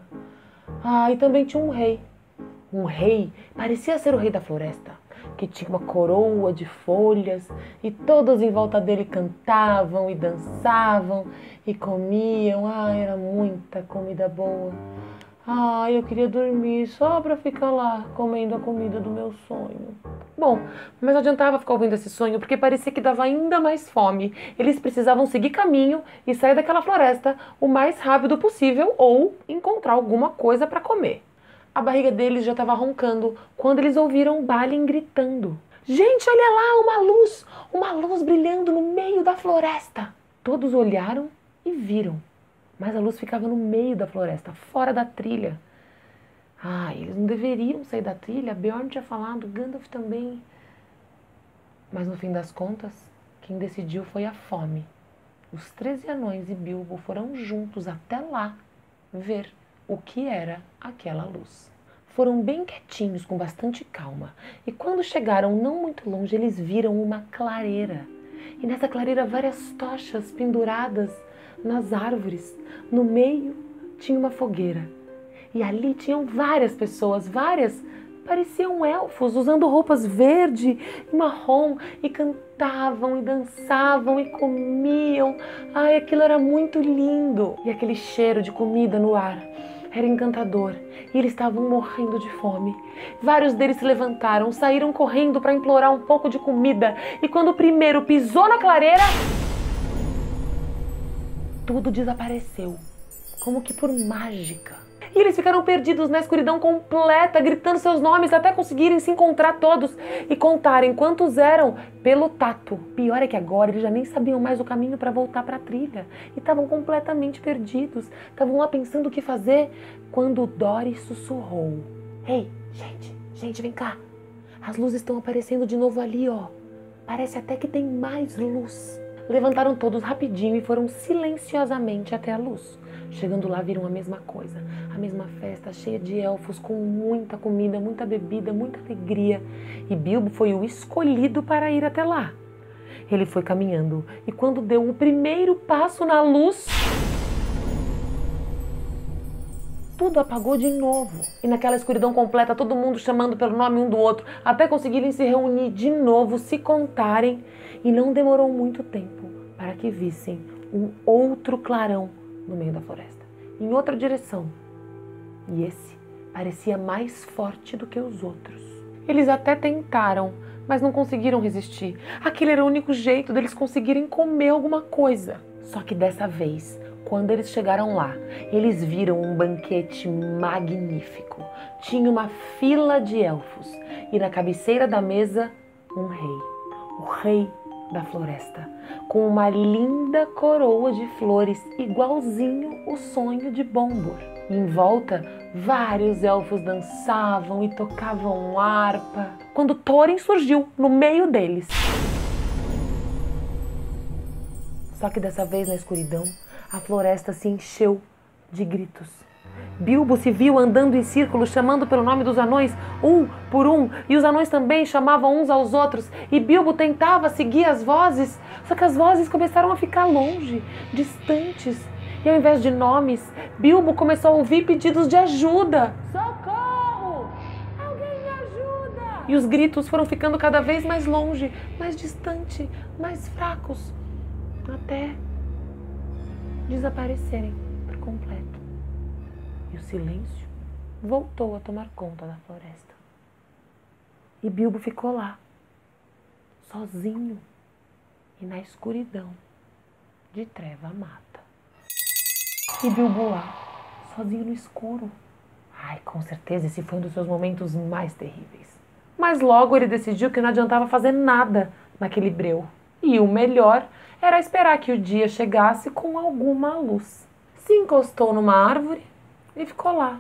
S1: Ah, e também tinha um rei. Um rei, parecia ser o rei da floresta, que tinha uma coroa de folhas e todos em volta dele cantavam e dançavam e comiam. Ai, era muita comida boa. Ai, eu queria dormir só para ficar lá comendo a comida do meu sonho. Bom, mas não adiantava ficar ouvindo esse sonho porque parecia que dava ainda mais fome. Eles precisavam seguir caminho e sair daquela floresta o mais rápido possível ou encontrar alguma coisa para comer. A barriga deles já estava roncando quando eles ouviram Balin gritando. Gente, olha lá, uma luz! Uma luz brilhando no meio da floresta! Todos olharam e viram. Mas a luz ficava no meio da floresta, fora da trilha. Ah, eles não deveriam sair da trilha. Bjorn tinha falado, Gandalf também. Mas no fim das contas, quem decidiu foi a fome. Os treze anões e Bilbo foram juntos até lá ver o que era aquela luz. Foram bem quietinhos, com bastante calma. E quando chegaram não muito longe, eles viram uma clareira. E nessa clareira várias tochas penduradas nas árvores. No meio tinha uma fogueira. E ali tinham várias pessoas, várias, pareciam elfos, usando roupas verde e marrom, e cantavam, e dançavam, e comiam. Ai, aquilo era muito lindo. E aquele cheiro de comida no ar era encantador. E eles estavam morrendo de fome. Vários deles se levantaram, saíram correndo para implorar um pouco de comida. E quando o primeiro pisou na clareira, tudo desapareceu, como que por mágica. E eles ficaram perdidos na escuridão completa, gritando seus nomes até conseguirem se encontrar todos e contarem quantos eram pelo tato. Pior é que agora eles já nem sabiam mais o caminho para voltar para a trilha e estavam completamente perdidos. Estavam lá pensando o que fazer quando Dori sussurrou. Ei, gente, gente, vem cá. As luzes estão aparecendo de novo ali, ó. Parece até que tem mais luz. Levantaram todos rapidinho e foram silenciosamente até a luz. Chegando lá, viram a mesma coisa. A mesma festa, cheia de elfos, com muita comida, muita bebida, muita alegria. E Bilbo foi o escolhido para ir até lá. Ele foi caminhando e quando deu o primeiro passo na luz, tudo apagou de novo. E naquela escuridão completa, todo mundo chamando pelo nome um do outro, até conseguirem se reunir de novo, se contarem. E não demorou muito tempo para que vissem um outro clarão no meio da floresta, em outra direção. E esse parecia mais forte do que os outros. Eles até tentaram mas não conseguiram resistir. Aquele era o único jeito deles conseguirem comer alguma coisa. Só que dessa vez, quando eles chegaram lá, eles viram um banquete magnífico. Tinha uma fila de elfos e na cabeceira da mesa, um rei. O rei da floresta, com uma linda coroa de flores, igualzinho o sonho de Bombur. Em volta, vários elfos dançavam e tocavam harpa, quando Thorin surgiu no meio deles. Só que dessa vez, na escuridão, a floresta se encheu de gritos. Bilbo se viu andando em círculos, chamando pelo nome dos anões, um por um, e os anões também chamavam uns aos outros, e Bilbo tentava seguir as vozes, só que as vozes começaram a ficar longe, distantes, e ao invés de nomes, Bilbo começou a ouvir pedidos de ajuda. Socorro! Alguém me ajuda! E os gritos foram ficando cada vez mais longe, mais distante, mais fracos, até desaparecerem por completo. E o silêncio voltou a tomar conta da floresta. E Bilbo ficou lá, sozinho e na escuridão de treva mata. E Bilbo lá, sozinho no escuro. Ai, com certeza esse foi um dos seus momentos mais terríveis. Mas logo ele decidiu que não adiantava fazer nada naquele breu. E o melhor era esperar que o dia chegasse com alguma luz. Se encostou numa árvore e ficou lá.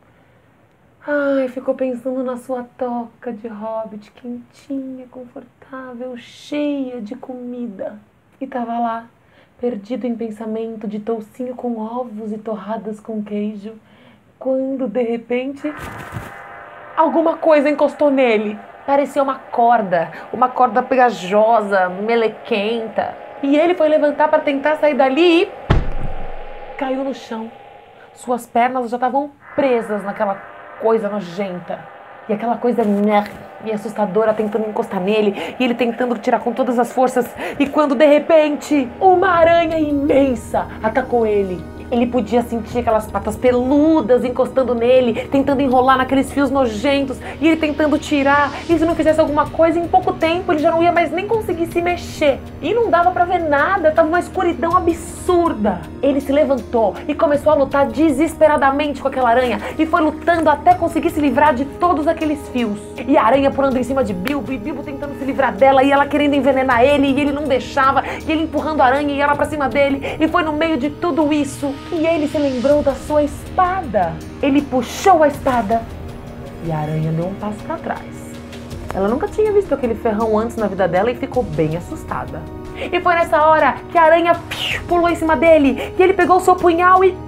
S1: Ai, ficou pensando na sua toca de hobbit, quentinha, confortável, cheia de comida. E tava lá, perdido em pensamento de toucinho com ovos e torradas com queijo, quando, de repente, alguma coisa encostou nele. Parecia uma corda, uma corda pegajosa, melequenta. E ele foi levantar para tentar sair dali e caiu no chão. Suas pernas já estavam presas naquela coisa nojenta. E aquela coisa e assustadora tentando encostar nele. E ele tentando tirar com todas as forças. E quando de repente uma aranha imensa atacou ele. Ele podia sentir aquelas patas peludas encostando nele, tentando enrolar naqueles fios nojentos, e ele tentando tirar. E se não fizesse alguma coisa, em pouco tempo ele já não ia mais nem conseguir se mexer. E não dava pra ver nada, tava uma escuridão absurda. Ele se levantou e começou a lutar desesperadamente com aquela aranha, e foi lutando até conseguir se livrar de todos aqueles fios. E a aranha pulando em cima de Bilbo, e Bilbo tentando se livrar dela, e ela querendo envenenar ele, e ele não deixava, e ele empurrando a aranha e ela pra cima dele. E foi no meio de tudo isso e ele se lembrou da sua espada. Ele puxou a espada e a aranha deu um passo para trás. Ela nunca tinha visto aquele ferrão antes na vida dela e ficou bem assustada. E foi nessa hora que a aranha pulou em cima dele e ele pegou o seu punhal e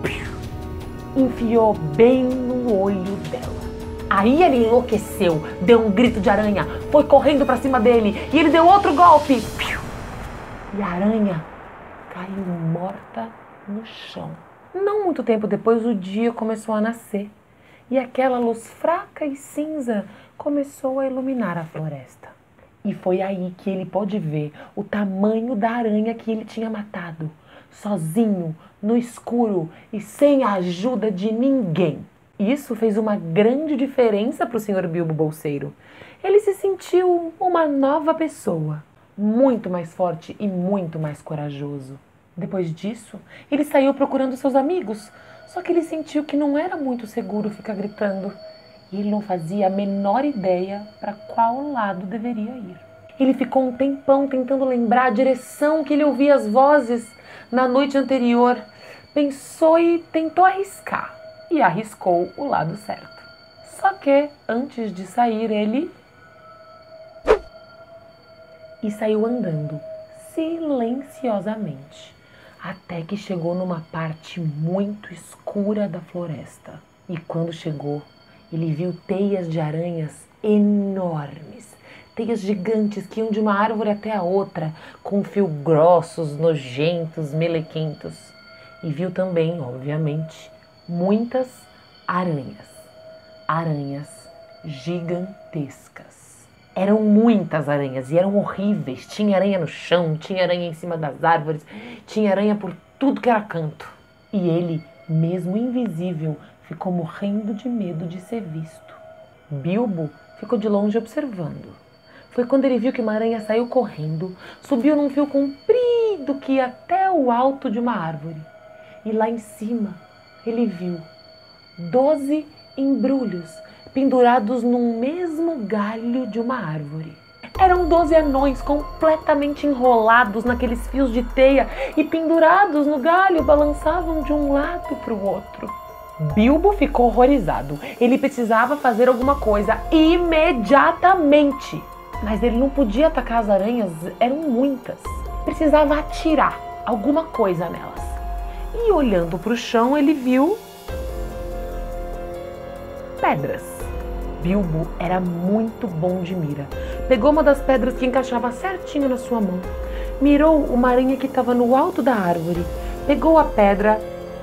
S1: enfiou bem no olho dela. Aí ele enlouqueceu, deu um grito de aranha, foi correndo para cima dele e ele deu outro golpe. E a aranha caiu morta no chão. Não muito tempo depois, o dia começou a nascer e aquela luz fraca e cinza começou a iluminar a floresta. E foi aí que ele pôde ver o tamanho da aranha que ele tinha matado, sozinho, no escuro e sem a ajuda de ninguém. Isso fez uma grande diferença para o senhor Bilbo Bolseiro. Ele se sentiu uma nova pessoa, muito mais forte e muito mais corajoso. Depois disso, ele saiu procurando seus amigos, só que ele sentiu que não era muito seguro ficar gritando e ele não fazia a menor ideia para qual lado deveria ir. Ele ficou um tempão tentando lembrar a direção que ele ouvia as vozes na noite anterior. Pensou e tentou arriscar e arriscou o lado certo. Só que antes de sair ele... e saiu andando silenciosamente. Até que chegou numa parte muito escura da floresta. E quando chegou, ele viu teias de aranhas enormes. Teias gigantes que iam de uma árvore até a outra, com fios grossos, nojentos, melequentos. E viu também, obviamente, muitas aranhas. Aranhas gigantescas. Eram muitas aranhas e eram horríveis. Tinha aranha no chão, tinha aranha em cima das árvores, tinha aranha por tudo que era canto. E ele, mesmo invisível, ficou morrendo de medo de ser visto. Bilbo ficou de longe observando. foi quando ele viu que uma aranha saiu correndo, subiu num fio comprido que ia até o alto de uma árvore. E lá em cima ele viu doze embrulhos pendurados num mesmo galho de uma árvore. Eram doze anões completamente enrolados naqueles fios de teia e pendurados no galho balançavam de um lado para o outro. Bilbo ficou horrorizado. Ele precisava fazer alguma coisa imediatamente. Mas ele não podia atacar as aranhas, eram muitas. Precisava atirar alguma coisa nelas. E olhando para o chão, ele viu pedras. Bilbo era muito bom de mira. Pegou uma das pedras que encaixava certinho na sua mão. Mirou uma aranha que estava no alto da árvore. Pegou a pedra,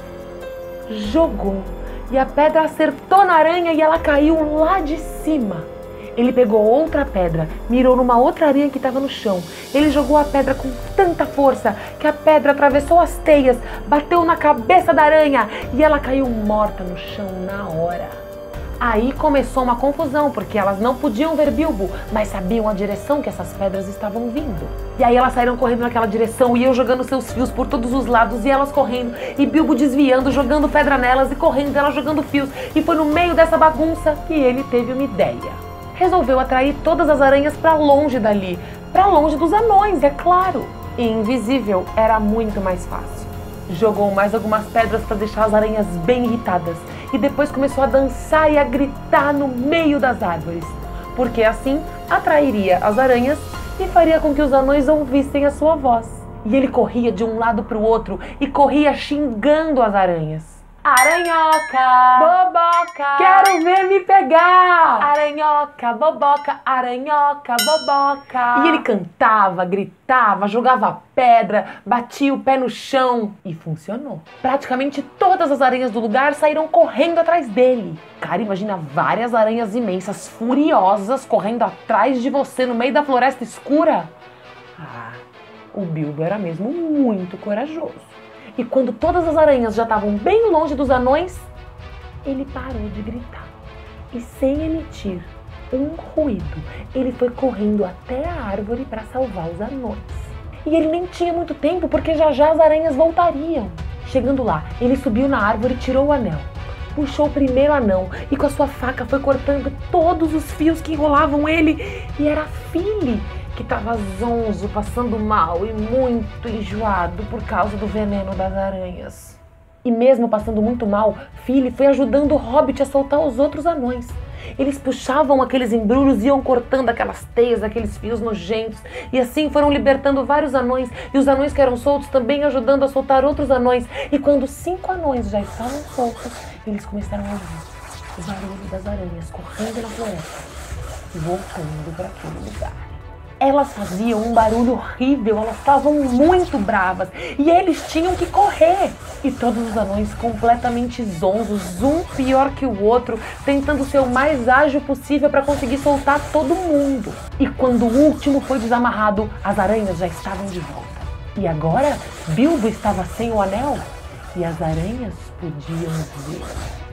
S1: jogou. E a pedra acertou na aranha e ela caiu lá de cima. Ele pegou outra pedra, mirou numa outra aranha que estava no chão. Ele jogou a pedra com tanta força que a pedra atravessou as teias, bateu na cabeça da aranha e ela caiu morta no chão na hora. Aí começou uma confusão, porque elas não podiam ver Bilbo, mas sabiam a direção que essas pedras estavam vindo. E aí elas saíram correndo naquela direção, e iam jogando seus fios por todos os lados, e elas correndo, e Bilbo desviando, jogando pedra nelas, e correndo, elas jogando fios. E foi no meio dessa bagunça que ele teve uma ideia. Resolveu atrair todas as aranhas para longe dali, para longe dos anões, é claro. E invisível era muito mais fácil. Jogou mais algumas pedras para deixar as aranhas bem irritadas e depois começou a dançar e a gritar no meio das árvores, porque assim atrairia as aranhas e faria com que os anões ouvissem a sua voz. E ele corria de um lado para o outro e corria xingando as aranhas. Aranhoca, boboca, quero ver me pegar. Aranhoca, boboca, aranhoca, boboca. E ele cantava, gritava, jogava pedra, batia o pé no chão e funcionou. Praticamente todas as aranhas do lugar saíram correndo atrás dele. Cara, imagina várias aranhas imensas, furiosas, correndo atrás de você no meio da floresta escura. Ah, o Bilbo era mesmo muito corajoso. E quando todas as aranhas já estavam bem longe dos anões, ele parou de gritar. E sem emitir um ruído, ele foi correndo até a árvore para salvar os anões. E ele nem tinha muito tempo, porque já já as aranhas voltariam. Chegando lá, ele subiu na árvore e tirou o anel. Puxou o primeiro anão e com a sua faca foi cortando todos os fios que enrolavam ele. E era Fili, que estava zonzo, passando mal e muito enjoado por causa do veneno das aranhas. E mesmo passando muito mal, Fili foi ajudando o Hobbit a soltar os outros anões. Eles puxavam aqueles embrulhos e iam cortando aquelas teias, aqueles fios nojentos. E assim foram libertando vários anões. E os anões que eram soltos também ajudando a soltar outros anões. E quando cinco anões já estavam soltos, eles começaram a ouvir o barulho das aranhas correndo na floresta e voltando para aquele lugar. Elas faziam um barulho horrível, elas estavam muito bravas e eles tinham que correr. E todos os anões completamente zonzos, um pior que o outro, tentando ser o mais ágil possível para conseguir soltar todo mundo. E quando o último foi desamarrado, as aranhas já estavam de volta. E agora, Bilbo estava sem o anel e as aranhas podiam ver.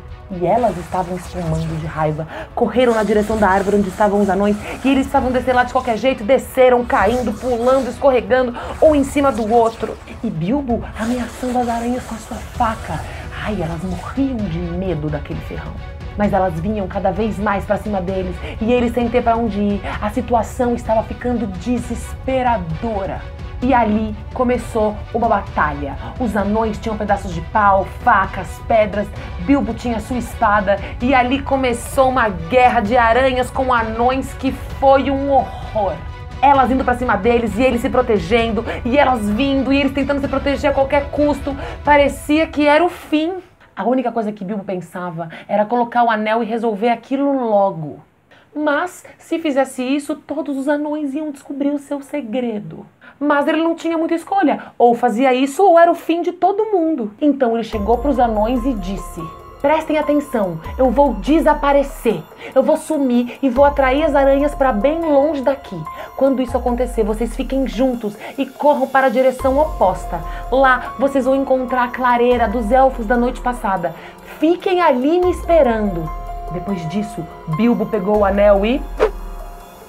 S1: E elas estavam espumando de raiva. Correram na direção da árvore onde estavam os anões e eles estavam descendo lá de qualquer jeito. Desceram, caindo, pulando, escorregando, um em cima do outro. E Bilbo ameaçando as aranhas com a sua faca. Ai, elas morriam de medo daquele ferrão. Mas elas vinham cada vez mais para cima deles e eles sem ter para onde ir. A situação estava ficando desesperadora. E ali começou uma batalha. Os anões tinham pedaços de pau, facas, pedras, Bilbo tinha sua espada e ali começou uma guerra de aranhas com anões que foi um horror. Elas indo pra cima deles e eles se protegendo, e elas vindo e eles tentando se proteger a qualquer custo. Parecia que era o fim. A única coisa que Bilbo pensava era colocar o anel e resolver aquilo logo. Mas, se fizesse isso, todos os anões iam descobrir o seu segredo. Mas ele não tinha muita escolha. Ou fazia isso ou era o fim de todo mundo. Então ele chegou para os anões e disse: prestem atenção, eu vou desaparecer. Eu vou sumir e vou atrair as aranhas para bem longe daqui. Quando isso acontecer, vocês fiquem juntos e corram para a direção oposta. Lá vocês vão encontrar a clareira dos elfos da noite passada. Fiquem ali me esperando. Depois disso, Bilbo pegou o anel e...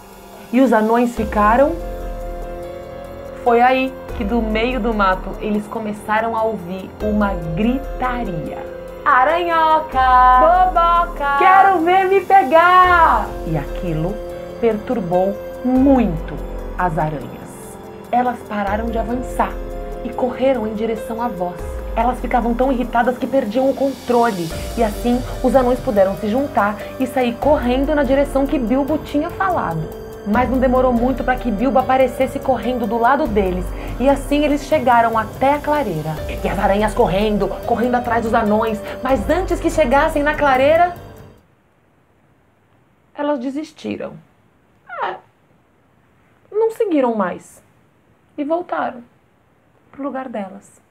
S1: e os anões ficaram... Foi aí que do meio do mato eles começaram a ouvir uma gritaria. Aranhoca! Boboca! Quero ver me pegar! E aquilo perturbou muito as aranhas. Elas pararam de avançar e correram em direção à voz. Elas ficavam tão irritadas que perdiam o controle. E assim os anões puderam se juntar e sair correndo na direção que Bilbo tinha falado. Mas não demorou muito para que Bilbo aparecesse correndo do lado deles. E assim eles chegaram até a clareira. E as aranhas correndo, correndo atrás dos anões. Mas antes que chegassem na clareira, elas desistiram. É, não seguiram mais. E voltaram pro lugar delas.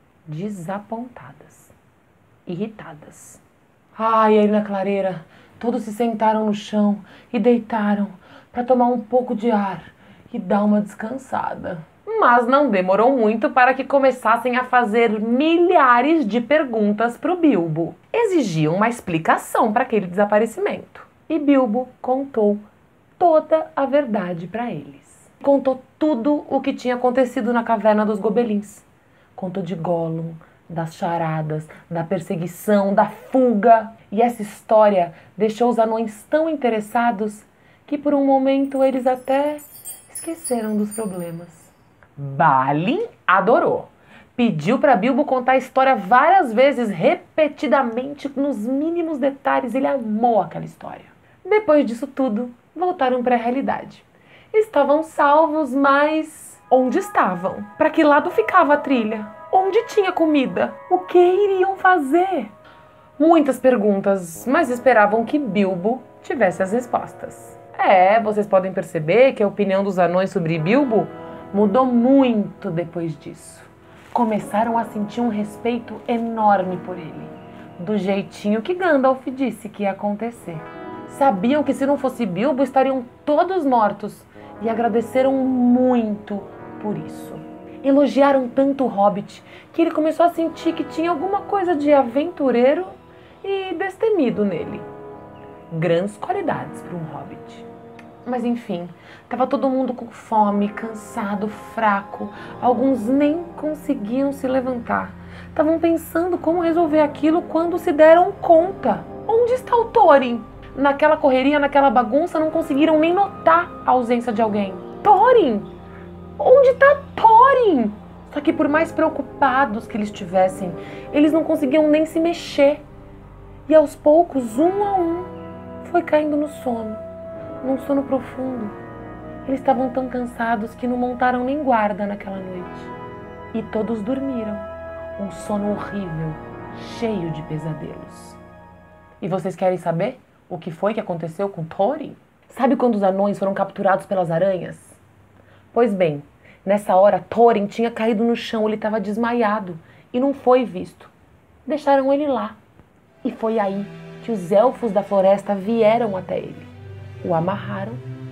S1: Desapontadas. Irritadas. Ai, aí na clareira, todos se sentaram no chão e deitaram para tomar um pouco de ar e dar uma descansada. Mas não demorou muito para que começassem a fazer milhares de perguntas para o Bilbo. Exigiam uma explicação para aquele desaparecimento. E Bilbo contou toda a verdade para eles. Contou tudo o que tinha acontecido na caverna dos Gobelins. Contou de Gollum, das charadas, da perseguição, da fuga. E essa história deixou os anões tão interessados que por um momento eles até esqueceram dos problemas. Balin adorou. Pediu para Bilbo contar a história várias vezes, repetidamente, nos mínimos detalhes. Ele amou aquela história. Depois disso tudo, voltaram para a realidade. Estavam salvos, mas onde estavam? Para que lado ficava a trilha? Onde tinha comida? O que iriam fazer? Muitas perguntas, mas esperavam que Bilbo tivesse as respostas. É, vocês podem perceber que a opinião dos anões sobre Bilbo mudou muito depois disso. Começaram a sentir um respeito enorme por ele, do jeitinho que Gandalf disse que ia acontecer. Sabiam que se não fosse Bilbo estariam todos mortos e agradeceram muito por isso. Elogiaram tanto o Hobbit que ele começou a sentir que tinha alguma coisa de aventureiro e destemido nele. Grandes qualidades para um Hobbit. Mas enfim, estava todo mundo com fome, cansado, fraco. Alguns nem conseguiam se levantar. Estavam pensando como resolver aquilo quando se deram conta. Onde está o Thorin? Naquela correria, naquela bagunça, não conseguiram nem notar a ausência de alguém. Thorin! Onde está Thorin? Só que por mais preocupados que eles estivessem, eles não conseguiam nem se mexer. E aos poucos, um a um, foi caindo no sono. Num sono profundo. Eles estavam tão cansados que não montaram nem guarda naquela noite. E todos dormiram. Um sono horrível, cheio de pesadelos. E vocês querem saber o que foi que aconteceu com Thorin? Sabe quando os anões foram capturados pelas aranhas? Pois bem, nessa hora Thorin tinha caído no chão, ele estava desmaiado e não foi visto. Deixaram ele lá. E foi aí que os elfos da floresta vieram até ele. O amarraram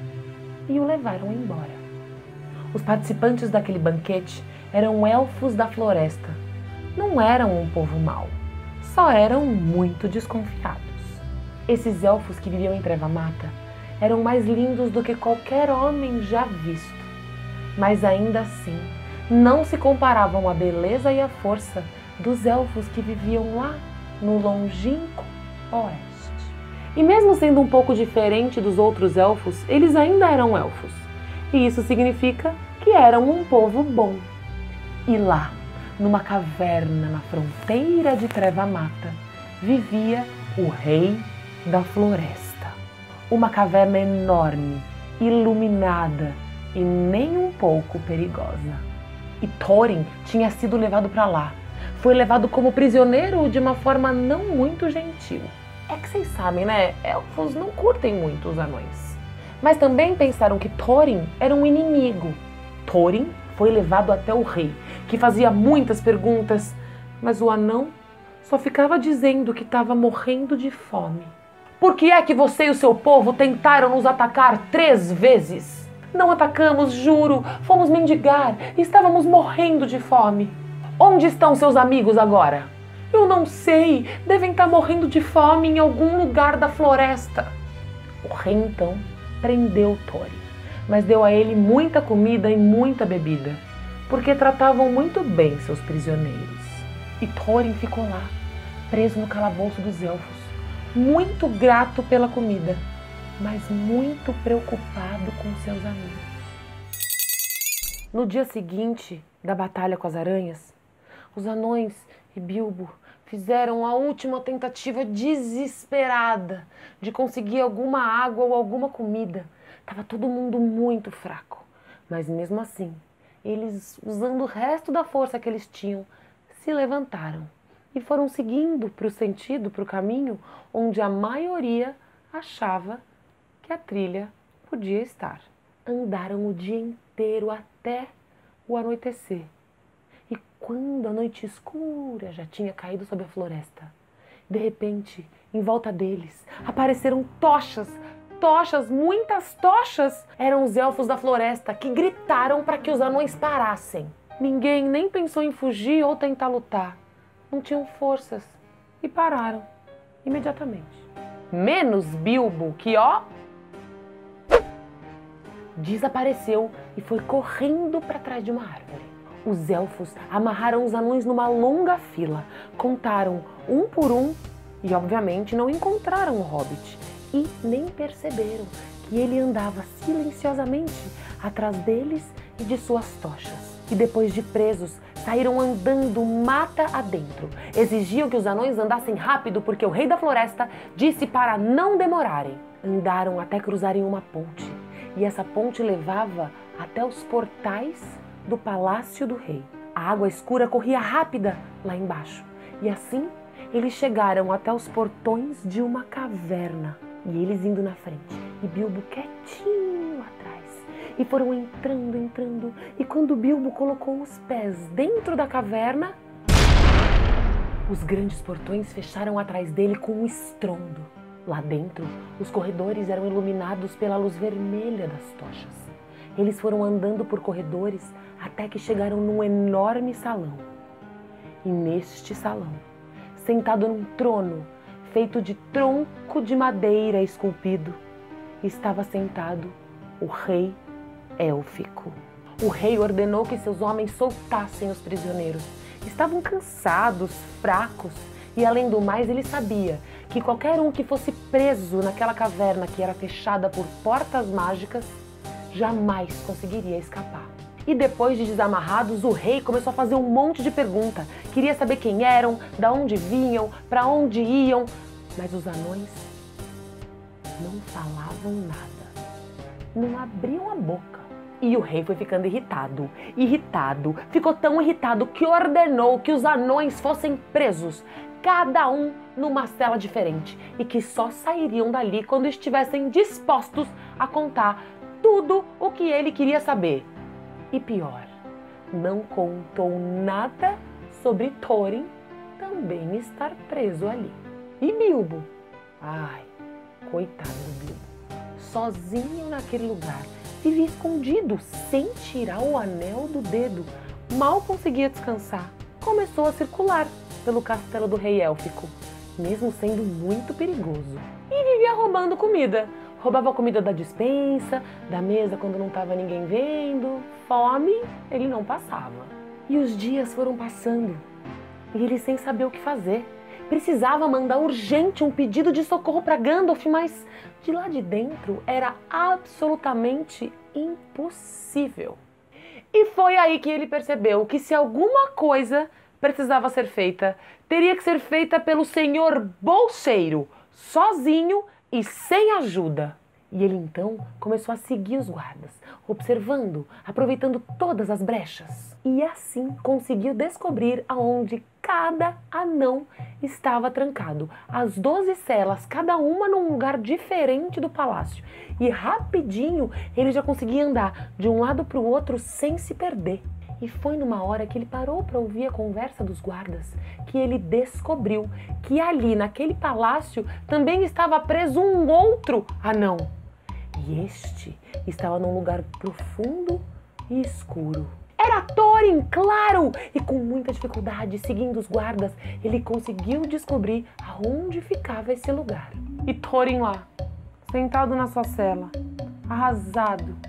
S1: e o levaram embora. Os participantes daquele banquete eram elfos da floresta. Não eram um povo mau, só eram muito desconfiados. Esses elfos que viviam em Treva-mata eram mais lindos do que qualquer homem já visto. Mas ainda assim, não se comparavam à beleza e à força dos elfos que viviam lá no longínquo oeste. E mesmo sendo um pouco diferente dos outros elfos, eles ainda eram elfos. E isso significa que eram um povo bom. E lá, numa caverna na fronteira de Treva-mata, vivia o Rei da Floresta. Uma caverna enorme, iluminada e nem um pouco perigosa. E Thorin tinha sido levado para lá. Foi levado como prisioneiro de uma forma não muito gentil. É que vocês sabem, né? Elfos não curtem muito os anões. Mas também pensaram que Thorin era um inimigo. Thorin foi levado até o rei, que fazia muitas perguntas, mas o anão só ficava dizendo que estava morrendo de fome. Por que é que você e o seu povo tentaram nos atacar três vezes? Não atacamos, juro. Fomos mendigar e estávamos morrendo de fome. Onde estão seus amigos agora? Eu não sei, devem estar morrendo de fome em algum lugar da floresta. O rei então prendeu Thorin, mas deu a ele muita comida e muita bebida, porque tratavam muito bem seus prisioneiros. E Thorin ficou lá, preso no calabouço dos elfos, muito grato pela comida, mas muito preocupado com seus amigos. No dia seguinte da batalha com as aranhas, os anões e Bilbo fizeram a última tentativa desesperada de conseguir alguma água ou alguma comida. Tava todo mundo muito fraco, mas mesmo assim, eles, usando o resto da força que eles tinham, se levantaram e foram seguindo para o sentido, para o caminho onde a maioria achava que a trilha podia estar. Andaram o dia inteiro até o anoitecer. E quando a noite escura já tinha caído sobre a floresta, de repente, em volta deles, apareceram tochas, tochas, muitas tochas. Eram os elfos da floresta que gritaram para que os anões parassem. Ninguém nem pensou em fugir ou tentar lutar. Não tinham forças e pararam imediatamente. Menos Bilbo, que ó, desapareceu e foi correndo para trás de uma árvore. Os elfos amarraram os anões numa longa fila, contaram um por um e, obviamente, não encontraram o hobbit e nem perceberam que ele andava silenciosamente atrás deles e de suas tochas. E depois de presos, saíram andando mata adentro. Exigiam que os anões andassem rápido porque o rei da floresta disse para não demorarem. Andaram até cruzarem uma ponte e essa ponte levava até os portais do palácio do rei. A água escura corria rápida lá embaixo e assim eles chegaram até os portões de uma caverna. E eles indo na frente e Bilbo quietinho atrás. E foram entrando, entrando. E quando Bilbo colocou os pés dentro da caverna, os grandes portões fecharam atrás dele com um estrondo. Lá dentro, os corredores eram iluminados pela luz vermelha das tochas. Eles foram andando por corredores até que chegaram num enorme salão. E neste salão, sentado num trono feito de tronco de madeira esculpido, estava sentado o rei élfico. O rei ordenou que seus homens soltassem os prisioneiros. Estavam cansados, fracos, e além do mais ele sabia que qualquer um que fosse preso naquela caverna que era fechada por portas mágicas jamais conseguiria escapar. E depois de desamarrados, o rei começou a fazer um monte de perguntas. Queria saber quem eram, de onde vinham, para onde iam. Mas os anões não falavam nada, não abriam a boca. E o rei foi ficando irritado, irritado, ficou tão irritado que ordenou que os anões fossem presos, cada um numa cela diferente, e que só sairiam dali quando estivessem dispostos a contar tudo o que ele queria saber. E pior, não contou nada sobre Thorin também estar preso ali. E Bilbo? Ai, coitado do Bilbo. Sozinho naquele lugar, vivia escondido, sem tirar o anel do dedo. Mal conseguia descansar. Começou a circular pelo castelo do rei élfico, mesmo sendo muito perigoso. E vivia roubando comida. Roubava comida da despensa, da mesa quando não estava ninguém vendo. Fome, ele não passava. E os dias foram passando, e ele sem saber o que fazer. Precisava mandar urgente um pedido de socorro para Gandalf, mas de lá de dentro era absolutamente impossível. E foi aí que ele percebeu que se alguma coisa precisava ser feita, teria que ser feita pelo senhor Bolseiro, sozinho e sem ajuda. E ele então começou a seguir os guardas, observando, aproveitando todas as brechas. E assim conseguiu descobrir aonde cada anão estava trancado. As doze celas, cada uma num lugar diferente do palácio. E rapidinho ele já conseguia andar de um lado para o outro sem se perder. E foi numa hora que ele parou para ouvir a conversa dos guardas que ele descobriu que ali naquele palácio também estava preso um outro anão. E este estava num lugar profundo e escuro. Era Thorin, claro! E com muita dificuldade, seguindo os guardas, ele conseguiu descobrir aonde ficava esse lugar. E Thorin lá, sentado na sua cela, arrasado,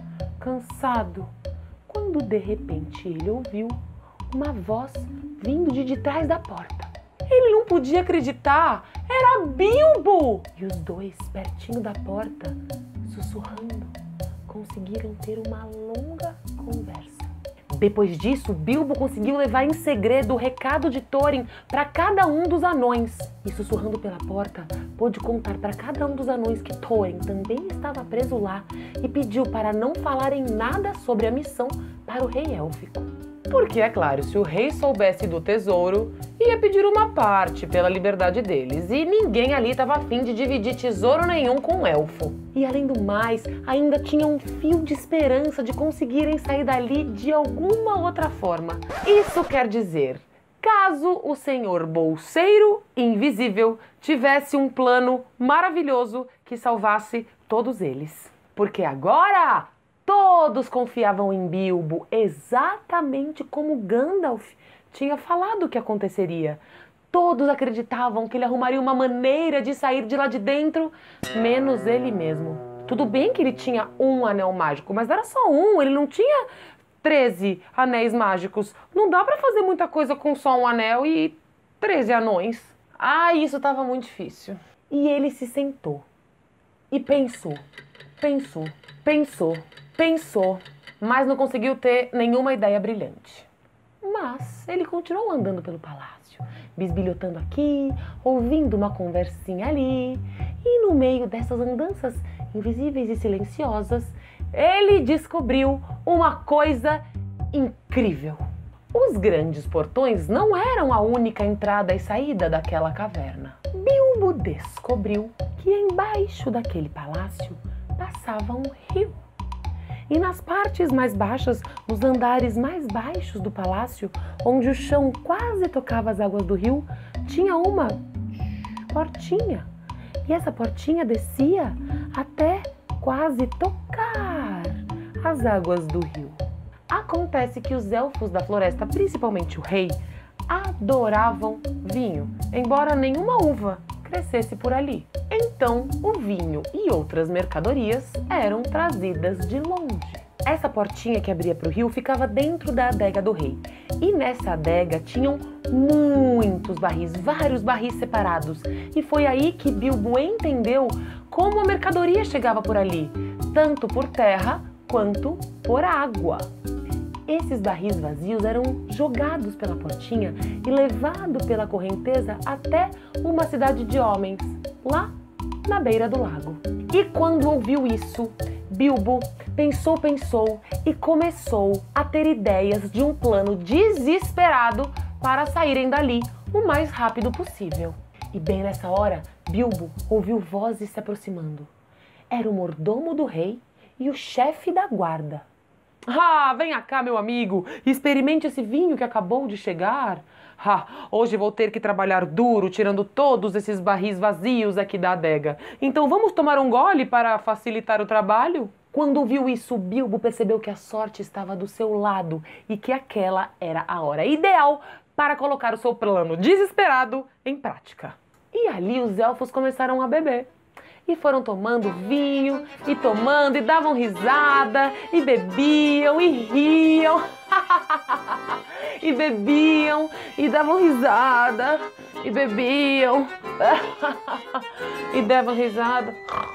S1: cansado, quando de repente ele ouviu uma voz vindo de, de trás da porta. Ele não podia acreditar, era Bilbo! E os dois, pertinho da porta, sussurrando, conseguiram ter uma longa conversa. Depois disso, Bilbo conseguiu levar em segredo o recado de Thorin para cada um dos anões. E sussurrando pela porta, pôde contar para cada um dos anões que Thorin também estava preso lá e pediu para não falarem nada sobre a missão para o rei élfico. Porque, é claro, se o rei soubesse do tesouro, ia pedir uma parte pela liberdade deles. E ninguém ali estava afim de dividir tesouro nenhum com um elfo. E além do mais, ainda tinha um fio de esperança de conseguirem sair dali de alguma outra forma. Isso quer dizer, caso o senhor Bolseiro Invisível tivesse um plano maravilhoso que salvasse todos eles. Porque agora todos confiavam em Bilbo, exatamente como Gandalf tinha falado que aconteceria. Todos acreditavam que ele arrumaria uma maneira de sair de lá de dentro, menos ele mesmo. Tudo bem que ele tinha um anel mágico, mas era só um, ele não tinha treze anéis mágicos. Não dá pra fazer muita coisa com só um anel e treze anões. Ah, isso estava muito difícil. E ele se sentou e pensou, pensou, pensou. Pensou, mas não conseguiu ter nenhuma ideia brilhante. Mas ele continuou andando pelo palácio, bisbilhotando aqui, ouvindo uma conversinha ali. E no meio dessas andanças invisíveis e silenciosas, ele descobriu uma coisa incrível. Os grandes portões não eram a única entrada e saída daquela caverna. Bilbo descobriu que embaixo daquele palácio passava um rio. E nas partes mais baixas, nos andares mais baixos do palácio, onde o chão quase tocava as águas do rio, tinha uma portinha. E essa portinha descia até quase tocar as águas do rio. Acontece que os elfos da floresta, principalmente o rei, adoravam vinho, embora nenhuma uva crescesse por ali. Então, o vinho e outras mercadorias eram trazidas de longe. Essa portinha que abria para o rio ficava dentro da adega do rei. E nessa adega tinham muitos barris, vários barris separados. E foi aí que Bilbo entendeu como a mercadoria chegava por ali, tanto por terra quanto por água. Esses barris vazios eram jogados pela portinha e levados pela correnteza até uma cidade de homens, lá na beira do lago. E quando ouviu isso, Bilbo pensou, pensou e começou a ter ideias de um plano desesperado para saírem dali o mais rápido possível. E bem nessa hora, Bilbo ouviu vozes se aproximando. Era o mordomo do rei e o chefe da guarda. Ah, venha cá, meu amigo, experimente esse vinho que acabou de chegar. Ah, hoje vou ter que trabalhar duro, tirando todos esses barris vazios aqui da adega. Então vamos tomar um gole para facilitar o trabalho? Quando viu isso, Bilbo percebeu que a sorte estava do seu lado e que aquela era a hora ideal para colocar o seu plano desesperado em prática. E ali os elfos começaram a beber. E foram tomando vinho, e tomando, e davam risada, e bebiam, e riam, e bebiam, e davam risada, e bebiam, e davam risada.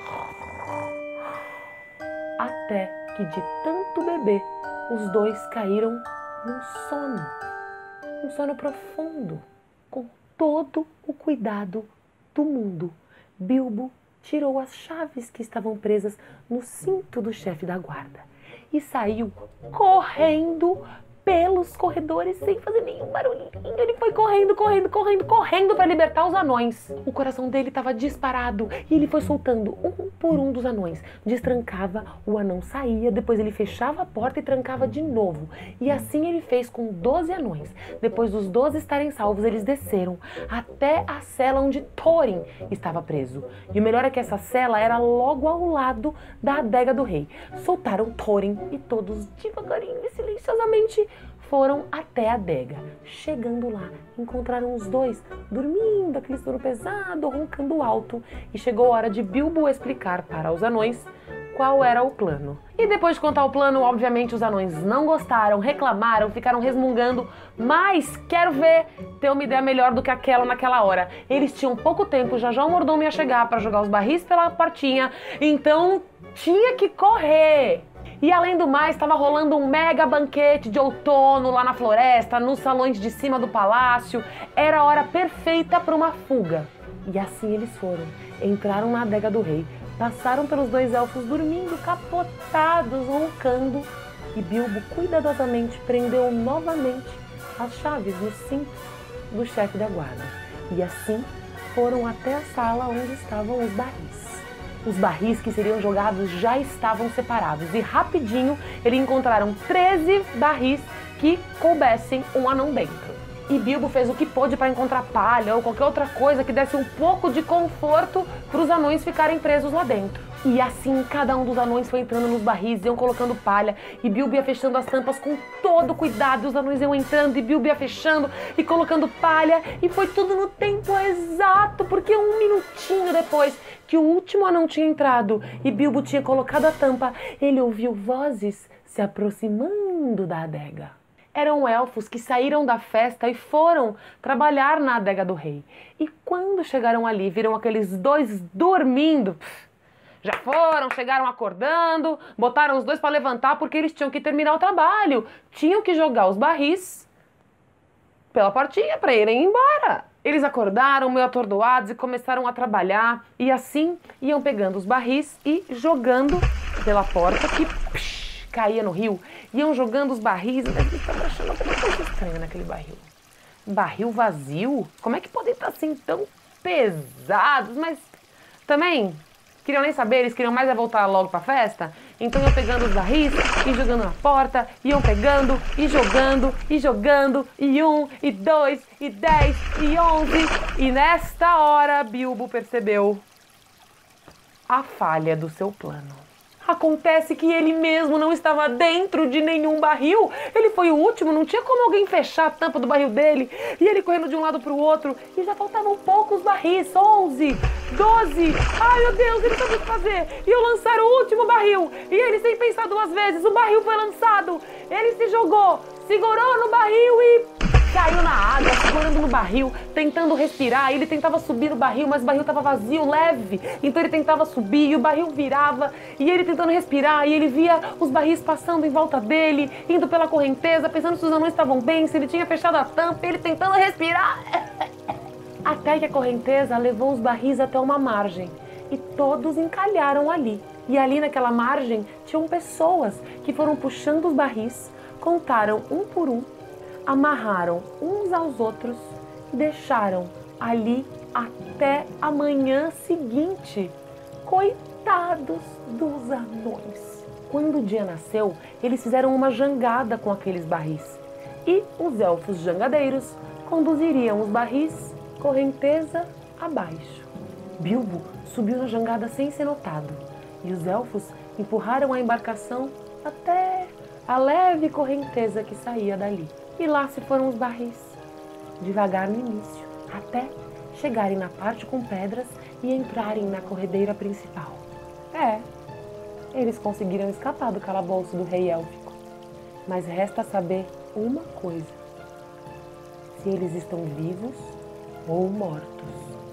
S1: Até que de tanto beber, os dois caíram num sono, um sono profundo, com todo o cuidado do mundo. Bilbo tirou as chaves que estavam presas no cinto do chefe da guarda e saiu correndo pelos corredores sem fazer nenhum barulhinho. Ele foi correndo, correndo, correndo, correndo para libertar os anões. O coração dele estava disparado e ele foi soltando um por um dos anões. Destrancava, o anão saía, depois ele fechava a porta e trancava de novo. E assim ele fez com doze anões. Depois dos doze estarem salvos, eles desceram até a cela onde Thorin estava preso. E o melhor é que essa cela era logo ao lado da adega do rei. Soltaram Thorin e todos devagarinho e silenciosamente foram até a adega. Chegando lá, encontraram os dois dormindo, aquele sono pesado, roncando alto. E chegou a hora de Bilbo explicar para os anões qual era o plano. E depois de contar o plano, obviamente os anões não gostaram, reclamaram, ficaram resmungando, mas quero ver ter uma ideia melhor do que aquela naquela hora. Eles tinham pouco tempo, já já o mordomo ia chegar para jogar os barris pela portinha, então tinha que correr. E além do mais, estava rolando um mega banquete de outono lá na floresta, nos salões de cima do palácio. Era a hora perfeita para uma fuga. E assim eles foram. Entraram na adega do rei, passaram pelos dois elfos dormindo, capotados, roncando. E Bilbo cuidadosamente prendeu novamente as chaves no cinto do chefe da guarda. E assim foram até a sala onde estavam os barris. Os barris que seriam jogados já estavam separados e rapidinho eles encontraram treze barris que coubessem um anão dentro. E Bilbo fez o que pôde para encontrar palha ou qualquer outra coisa que desse um pouco de conforto para os anões ficarem presos lá dentro. E assim cada um dos anões foi entrando nos barris, iam colocando palha e Bilbo ia fechando as tampas com todo cuidado. E os anões iam entrando e Bilbo ia fechando e colocando palha. E foi tudo no tempo exato, porque um minutinho depois que o último anão tinha entrado e Bilbo tinha colocado a tampa, ele ouviu vozes se aproximando da adega. Eram elfos que saíram da festa e foram trabalhar na adega do rei. E quando chegaram ali, viram aqueles dois dormindo. Já foram, chegaram acordando, botaram os dois para levantar porque eles tinham que terminar o trabalho. Tinham que jogar os barris pela portinha para irem embora. Eles acordaram meio atordoados e começaram a trabalhar. E assim iam pegando os barris e jogando pela porta que psh, caía no rio. Iam jogando os barris. Eles estavam achando alguma coisa estranha naquele barril. Barril vazio? Como é que podem estar assim tão pesados? Mas também queriam nem saber, eles queriam mais é voltar logo pra festa. Então iam pegando os barris e jogando na porta, iam pegando e jogando e jogando, e um, e dois, e dez, e onze. E nesta hora Bilbo percebeu a falha do seu plano. Acontece que ele mesmo não estava dentro de nenhum barril. Ele foi o último, não tinha como alguém fechar a tampa do barril dele. E ele correndo de um lado para o outro. E já faltavam poucos barris. onze, doze. Ai, meu Deus, ele não sabia o que fazer. E eu lançar o último barril. E ele, sem pensar duas vezes, o barril foi lançado. Ele se jogou, segurou no barril e caiu na água, segurando no barril, tentando respirar. Ele tentava subir no barril, mas o barril estava vazio, leve. Então ele tentava subir e o barril virava. E ele tentando respirar, e ele via os barris passando em volta dele, indo pela correnteza, pensando se os anões estavam bem, se ele tinha fechado a tampa, ele tentando respirar. Até que a correnteza levou os barris até uma margem. E todos encalharam ali. E ali naquela margem tinham pessoas que foram puxando os barris, contaram um por um, amarraram uns aos outros e deixaram ali até a manhã seguinte. Coitados dos anões! Quando o dia nasceu, eles fizeram uma jangada com aqueles barris. E os elfos jangadeiros conduziriam os barris correnteza abaixo. Bilbo subiu na jangada sem ser notado. E os elfos empurraram a embarcação até a leve correnteza que saía dali. E lá se foram os barris, devagar no início, até chegarem na parte com pedras e entrarem na corredeira principal. É, eles conseguiram escapar do calabouço do rei élfico. Mas resta saber uma coisa: se eles estão vivos ou mortos.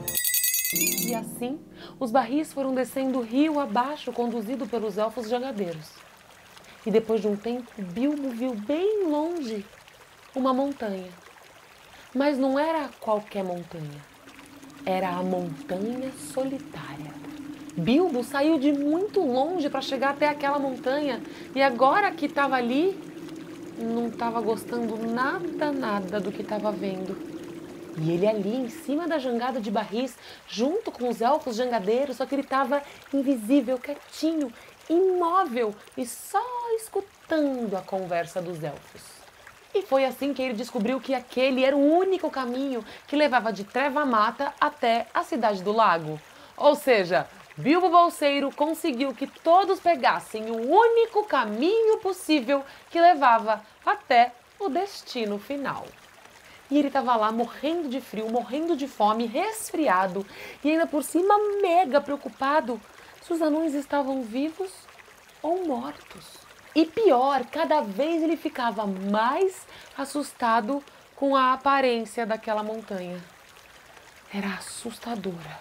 S1: E assim, os barris foram descendo rio abaixo, conduzido pelos elfos jangadeiros. E depois de um tempo, Bilbo viu bem longe uma montanha. Mas não era qualquer montanha. Era a Montanha Solitária. Bilbo saiu de muito longe para chegar até aquela montanha. E agora que estava ali, não estava gostando nada, nada do que estava vendo. E ele ali, em cima da jangada de barris, junto com os elfos jangadeiros, só que ele estava invisível, quietinho, imóvel e só escutando a conversa dos elfos. E foi assim que ele descobriu que aquele era o único caminho que levava de Treva-Mata até a Cidade do Lago. Ou seja, Bilbo Bolseiro conseguiu que todos pegassem o único caminho possível que levava até o destino final. E ele estava lá morrendo de frio, morrendo de fome, resfriado e ainda por cima mega preocupado se os anões estavam vivos ou mortos. E pior, cada vez ele ficava mais assustado com a aparência daquela montanha. Era assustadora.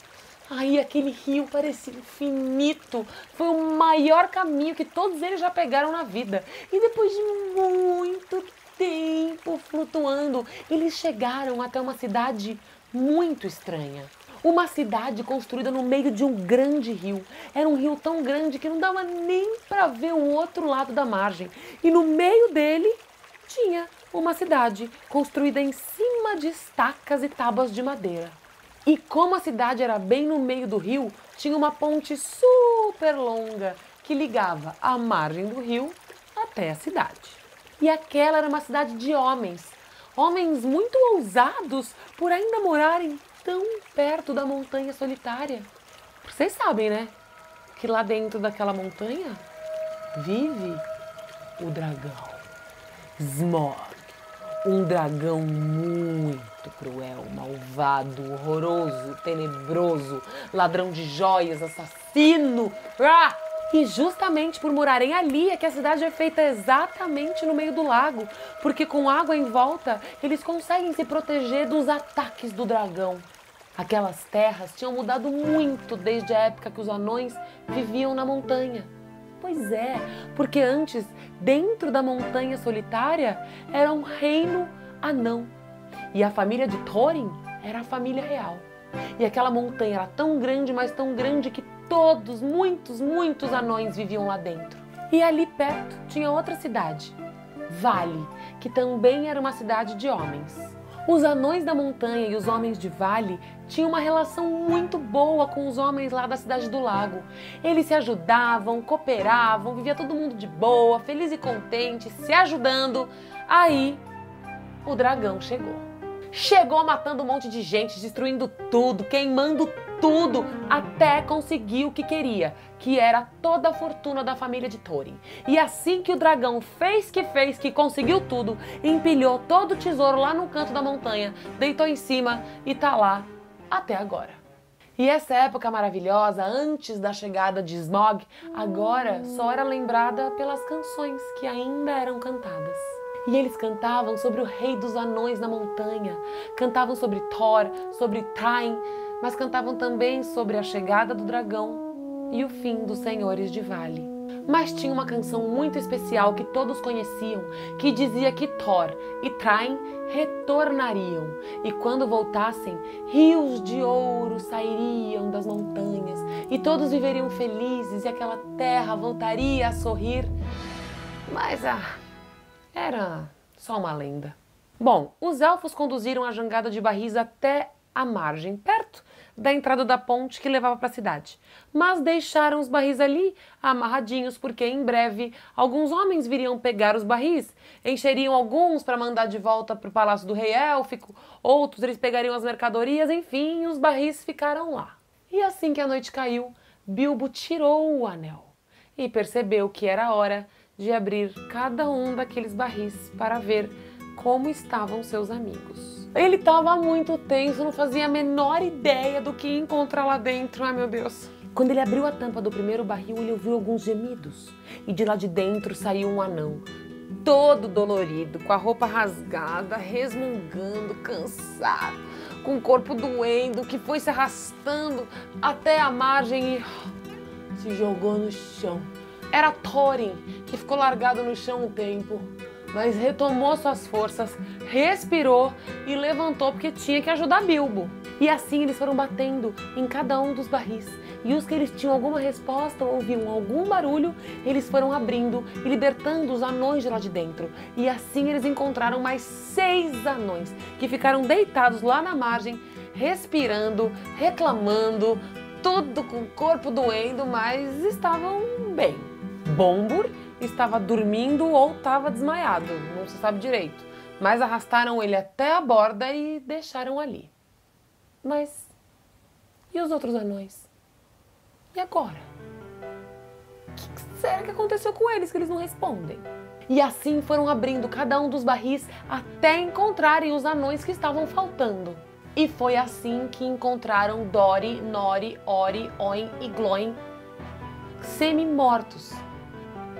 S1: Aí aquele rio parecia infinito. Foi o maior caminho que todos eles já pegaram na vida. E depois de muito tempo flutuando, eles chegaram até uma cidade muito estranha. Uma cidade construída no meio de um grande rio. Era um rio tão grande que não dava nem para ver o outro lado da margem. E no meio dele tinha uma cidade construída em cima de estacas e tábuas de madeira. E como a cidade era bem no meio do rio, tinha uma ponte super longa que ligava a margem do rio até a cidade. E aquela era uma cidade de homens. Homens muito ousados por ainda morarem tão perto da montanha solitária. Vocês sabem, né? Que lá dentro daquela montanha vive o dragão Smaug. Um dragão muito cruel, malvado, horroroso, tenebroso, ladrão de joias, assassino. Ah! E justamente por morarem ali é que a cidade é feita exatamente no meio do lago, porque com água em volta eles conseguem se proteger dos ataques do dragão. Aquelas terras tinham mudado muito desde a época que os anões viviam na montanha. Pois é, porque antes, dentro da montanha solitária, era um reino anão. E a família de Thorin era a família real. E aquela montanha era tão grande, mas tão grande que todos, muitos, muitos anões viviam lá dentro. E ali perto tinha outra cidade, Vale, que também era uma cidade de homens. Os anões da montanha e os homens de Vale tinham uma relação muito boa com os homens lá da cidade do lago. Eles se ajudavam, cooperavam, vivia todo mundo de boa, feliz e contente, se ajudando. Aí o dragão chegou. Chegou matando um monte de gente, destruindo tudo, queimando tudo, até conseguir o que queria, que era toda a fortuna da família de Thorin. E assim que o dragão fez que fez, que conseguiu tudo, empilhou todo o tesouro lá no canto da montanha, deitou em cima e tá lá até agora. E essa época maravilhosa, antes da chegada de Smaug, agora só era lembrada pelas canções que ainda eram cantadas. E eles cantavam sobre o rei dos anões na montanha, cantavam sobre Thor, sobre Thain, mas cantavam também sobre a chegada do dragão e o fim dos senhores de Vale. Mas tinha uma canção muito especial que todos conheciam, que dizia que Thor e Thain retornariam, e quando voltassem, rios de ouro sairiam das montanhas, e todos viveriam felizes, e aquela terra voltaria a sorrir. Mas, ah... era só uma lenda. Bom, os elfos conduziram a jangada de barris até a margem, perto da entrada da ponte que levava para a cidade. Mas deixaram os barris ali, amarradinhos, porque em breve alguns homens viriam pegar os barris, encheriam alguns para mandar de volta para o palácio do rei élfico, outros eles pegariam as mercadorias, enfim, os barris ficaram lá. E assim que a noite caiu, Bilbo tirou o anel e percebeu que era hora de abrir cada um daqueles barris para ver como estavam seus amigos. Ele estava muito tenso, não fazia a menor ideia do que ia encontrar lá dentro. Ai, meu Deus! Quando ele abriu a tampa do primeiro barril, ele ouviu alguns gemidos. E de lá de dentro saiu um anão, todo dolorido, com a roupa rasgada, resmungando, cansado, com o corpo doendo, que foi se arrastando até a margem e se jogou no chão. Era Thorin, que ficou largado no chão um tempo, mas retomou suas forças, respirou e levantou porque tinha que ajudar Bilbo. E assim eles foram batendo em cada um dos barris. E os que eles tinham alguma resposta ou ouviam algum barulho, eles foram abrindo e libertando os anões de lá de dentro. E assim eles encontraram mais seis anões, que ficaram deitados lá na margem, respirando, reclamando, tudo com o corpo doendo, mas estavam bem. Bombur estava dormindo ou estava desmaiado, não se sabe direito, mas arrastaram ele até a borda e deixaram ali. Mas e os outros anões? E agora? O que será que aconteceu com eles que eles não respondem? E assim foram abrindo cada um dos barris até encontrarem os anões que estavam faltando. E foi assim que encontraram Dori, Nori, Ori, Oin e Gloin semi-mortos.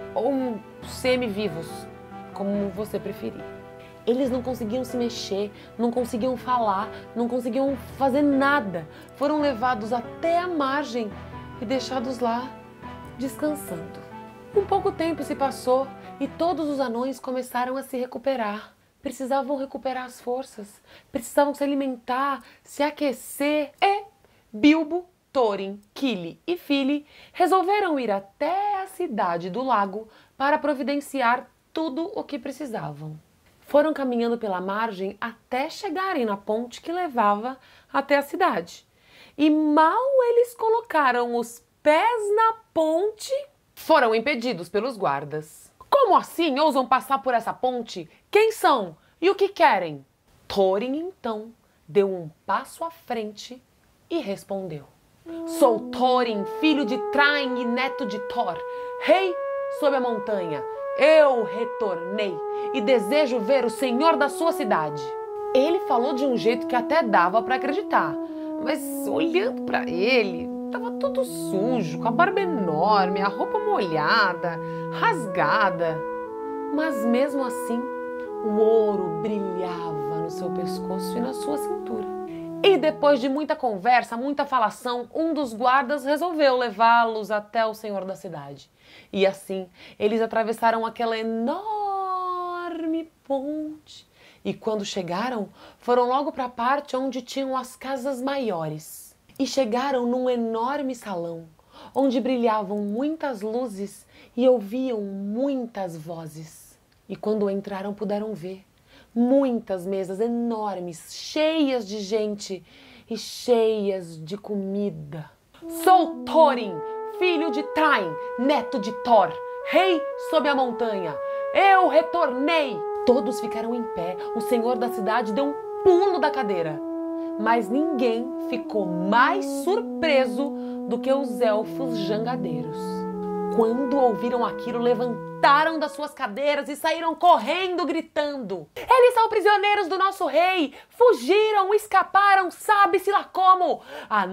S1: ou semi-vivos, como você preferir. Eles não conseguiam se mexer, não conseguiam falar, não conseguiam fazer nada. Foram levados até a margem e deixados lá, descansando. Um pouco tempo se passou e todos os anões começaram a se recuperar. Precisavam recuperar as forças, precisavam se alimentar, se aquecer. E Bilbo, Thorin, Kili e Fili resolveram ir até a cidade do lago para providenciar tudo o que precisavam. Foram caminhando pela margem até chegarem na ponte que levava até a cidade. E mal eles colocaram os pés na ponte, foram impedidos pelos guardas. Como assim ousam passar por essa ponte? Quem são? E o que querem? Thorin, então, deu um passo à frente e respondeu. Sou Thorin, filho de Traim e neto de Thor, rei sob a montanha. Eu retornei e desejo ver o senhor da sua cidade. Ele falou de um jeito que até dava para acreditar, mas olhando para ele, estava todo sujo, com a barba enorme, a roupa molhada, rasgada. Mas mesmo assim, o ouro brilhava no seu pescoço e na sua cintura. E depois de muita conversa, muita falação, um dos guardas resolveu levá-los até o senhor da cidade. E assim, eles atravessaram aquela enorme ponte. E quando chegaram, foram logo para a parte onde tinham as casas maiores. E chegaram num enorme salão, onde brilhavam muitas luzes e ouviam muitas vozes. E quando entraram, puderam ver muitas mesas enormes, cheias de gente e cheias de comida. Sou Thorin, filho de Traim, neto de Thor, rei sob a montanha. Eu retornei! Todos ficaram em pé. O senhor da cidade deu um pulo da cadeira. Mas ninguém ficou mais surpreso do que os elfos jangadeiros. Quando ouviram aquilo, levantaram das suas cadeiras e saíram correndo, gritando. Eles são prisioneiros do nosso rei! Fugiram, escaparam, sabe-se lá como!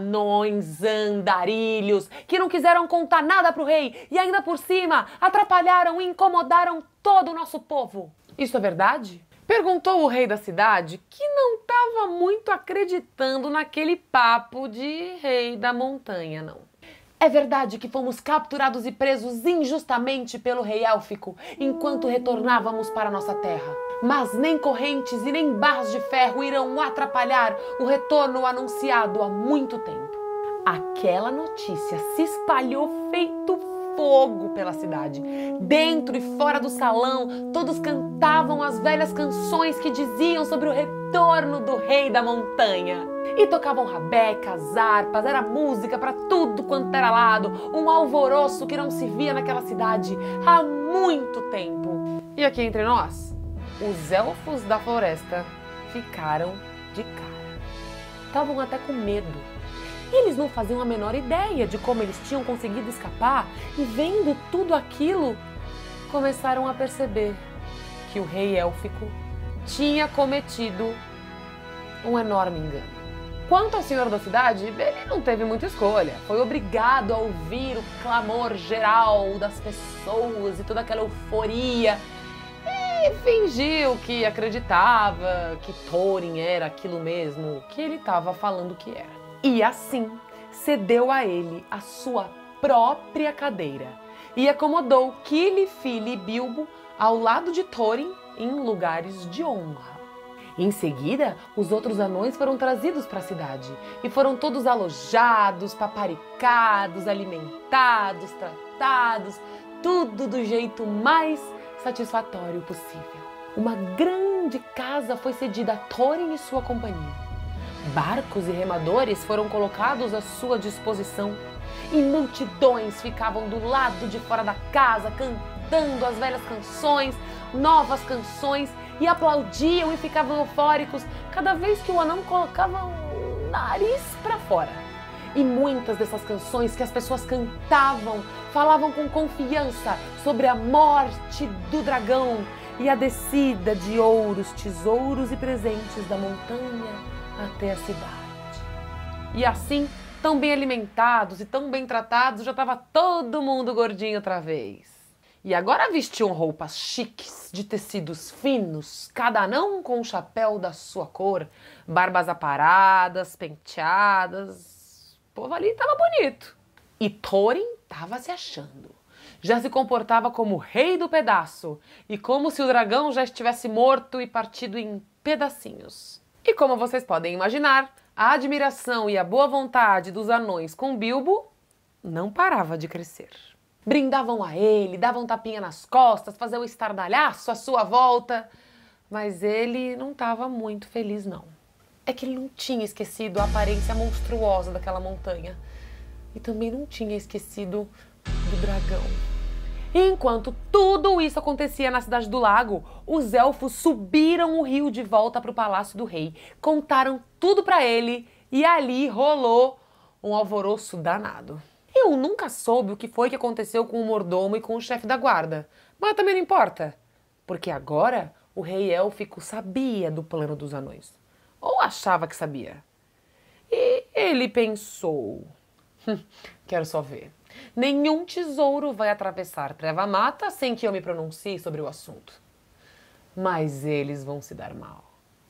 S1: Anões andarilhos que não quiseram contar nada pro rei e ainda por cima atrapalharam e incomodaram todo o nosso povo. Isso é verdade? Perguntou o rei da cidade, que não estava muito acreditando naquele papo de rei da montanha, não. É verdade que fomos capturados e presos injustamente pelo rei élfico enquanto retornávamos para nossa terra. Mas nem correntes e nem barras de ferro irão atrapalhar o retorno anunciado há muito tempo. Aquela notícia se espalhou feito fogo pela cidade. Dentro e fora do salão, todos cantavam as velhas canções que diziam sobre o retorno do rei da montanha. E tocavam rabecas, harpas, era música para tudo quanto era lado, um alvoroço que não se via naquela cidade há muito tempo. E aqui entre nós, os elfos da floresta ficaram de cara. Estavam até com medo. Eles não faziam a menor ideia de como eles tinham conseguido escapar e vendo tudo aquilo, começaram a perceber que o rei élfico tinha cometido um enorme engano. Quanto ao senhor da cidade, ele não teve muita escolha. Foi obrigado a ouvir o clamor geral das pessoas e toda aquela euforia e fingiu que acreditava que Thorin era aquilo mesmo que ele estava falando que era. E assim cedeu a ele a sua própria cadeira e acomodou Kili, Fili e Bilbo ao lado de Thorin em lugares de honra. Em seguida, os outros anões foram trazidos para a cidade e foram todos alojados, paparicados, alimentados, tratados, tudo do jeito mais satisfatório possível. Uma grande casa foi cedida a Thorin e sua companhia. Barcos e remadores foram colocados à sua disposição e multidões ficavam do lado de fora da casa cantando as velhas canções, novas canções e aplaudiam e ficavam eufóricos cada vez que o anão colocava o nariz para fora. E muitas dessas canções que as pessoas cantavam falavam com confiança sobre a morte do dragão e a descida de ouros, tesouros e presentes da montanha até a cidade. E assim, tão bem alimentados e tão bem tratados, já estava todo mundo gordinho outra vez. E agora vestiam roupas chiques, de tecidos finos, cada anão com um chapéu da sua cor, barbas aparadas, penteadas. O povo ali tava bonito. E Thorin tava se achando. Já se comportava como o rei do pedaço e como se o dragão já estivesse morto e partido em pedacinhos. E como vocês podem imaginar, a admiração e a boa vontade dos anões com Bilbo não parava de crescer. Brindavam a ele, davam tapinha nas costas, faziam estardalhaço à sua volta, mas ele não estava muito feliz não. É que ele não tinha esquecido a aparência monstruosa daquela montanha e também não tinha esquecido do dragão. Enquanto tudo isso acontecia na Cidade do Lago, os elfos subiram o rio de volta para o Palácio do Rei, contaram tudo para ele e ali rolou um alvoroço danado. Eu nunca soube o que foi que aconteceu com o mordomo e com o chefe da guarda, mas também não importa, porque agora o rei élfico sabia do plano dos anões, ou achava que sabia. E ele pensou, quero só ver. Nenhum tesouro vai atravessar Treva-Mata sem que eu me pronuncie sobre o assunto. Mas eles vão se dar mal.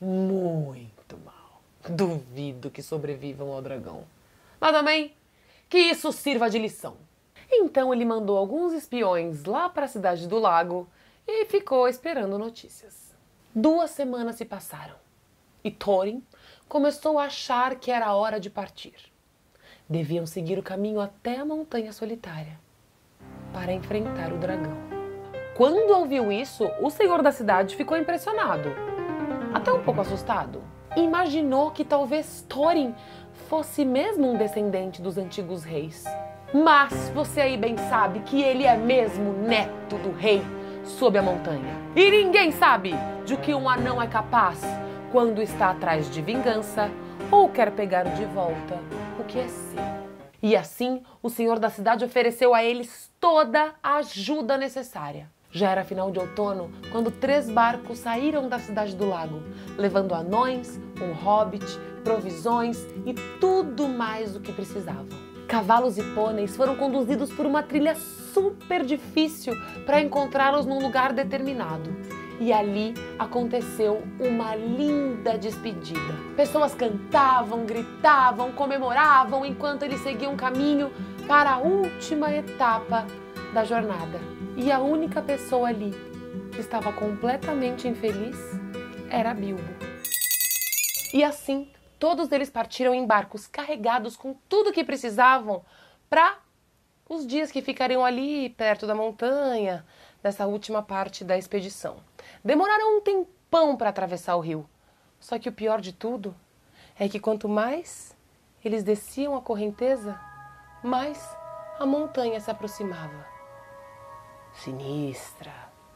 S1: Muito mal. Duvido que sobrevivam ao dragão. Mas também que isso sirva de lição. Então ele mandou alguns espiões lá para a Cidade do Lago e ficou esperando notícias. Duas semanas se passaram e Thorin começou a achar que era hora de partir. Deviam seguir o caminho até a Montanha Solitária para enfrentar o dragão. Quando ouviu isso, o senhor da cidade ficou impressionado, até um pouco assustado. Imaginou que talvez Thorin fosse mesmo um descendente dos antigos reis. Mas você aí bem sabe que ele é mesmo neto do rei sob a montanha. E ninguém sabe de que um anão é capaz quando está atrás de vingança ou quer pegar de volta o que é seu. E assim, o senhor da cidade ofereceu a eles toda a ajuda necessária. Já era final de outono quando três barcos saíram da Cidade do Lago, levando anões, um hobbit, provisões e tudo mais o que precisavam. Cavalos e pôneis foram conduzidos por uma trilha super difícil para encontrá-los num lugar determinado. E ali aconteceu uma linda despedida. Pessoas cantavam, gritavam, comemoravam enquanto eles seguiam caminho para a última etapa da jornada. E a única pessoa ali que estava completamente infeliz era Bilbo. E assim, todos eles partiram em barcos carregados com tudo que precisavam para os dias que ficariam ali perto da montanha, nessa última parte da expedição. Demoraram um tempão para atravessar o rio. Só que o pior de tudo é que quanto mais eles desciam a correnteza, mais a montanha se aproximava. Sinistra,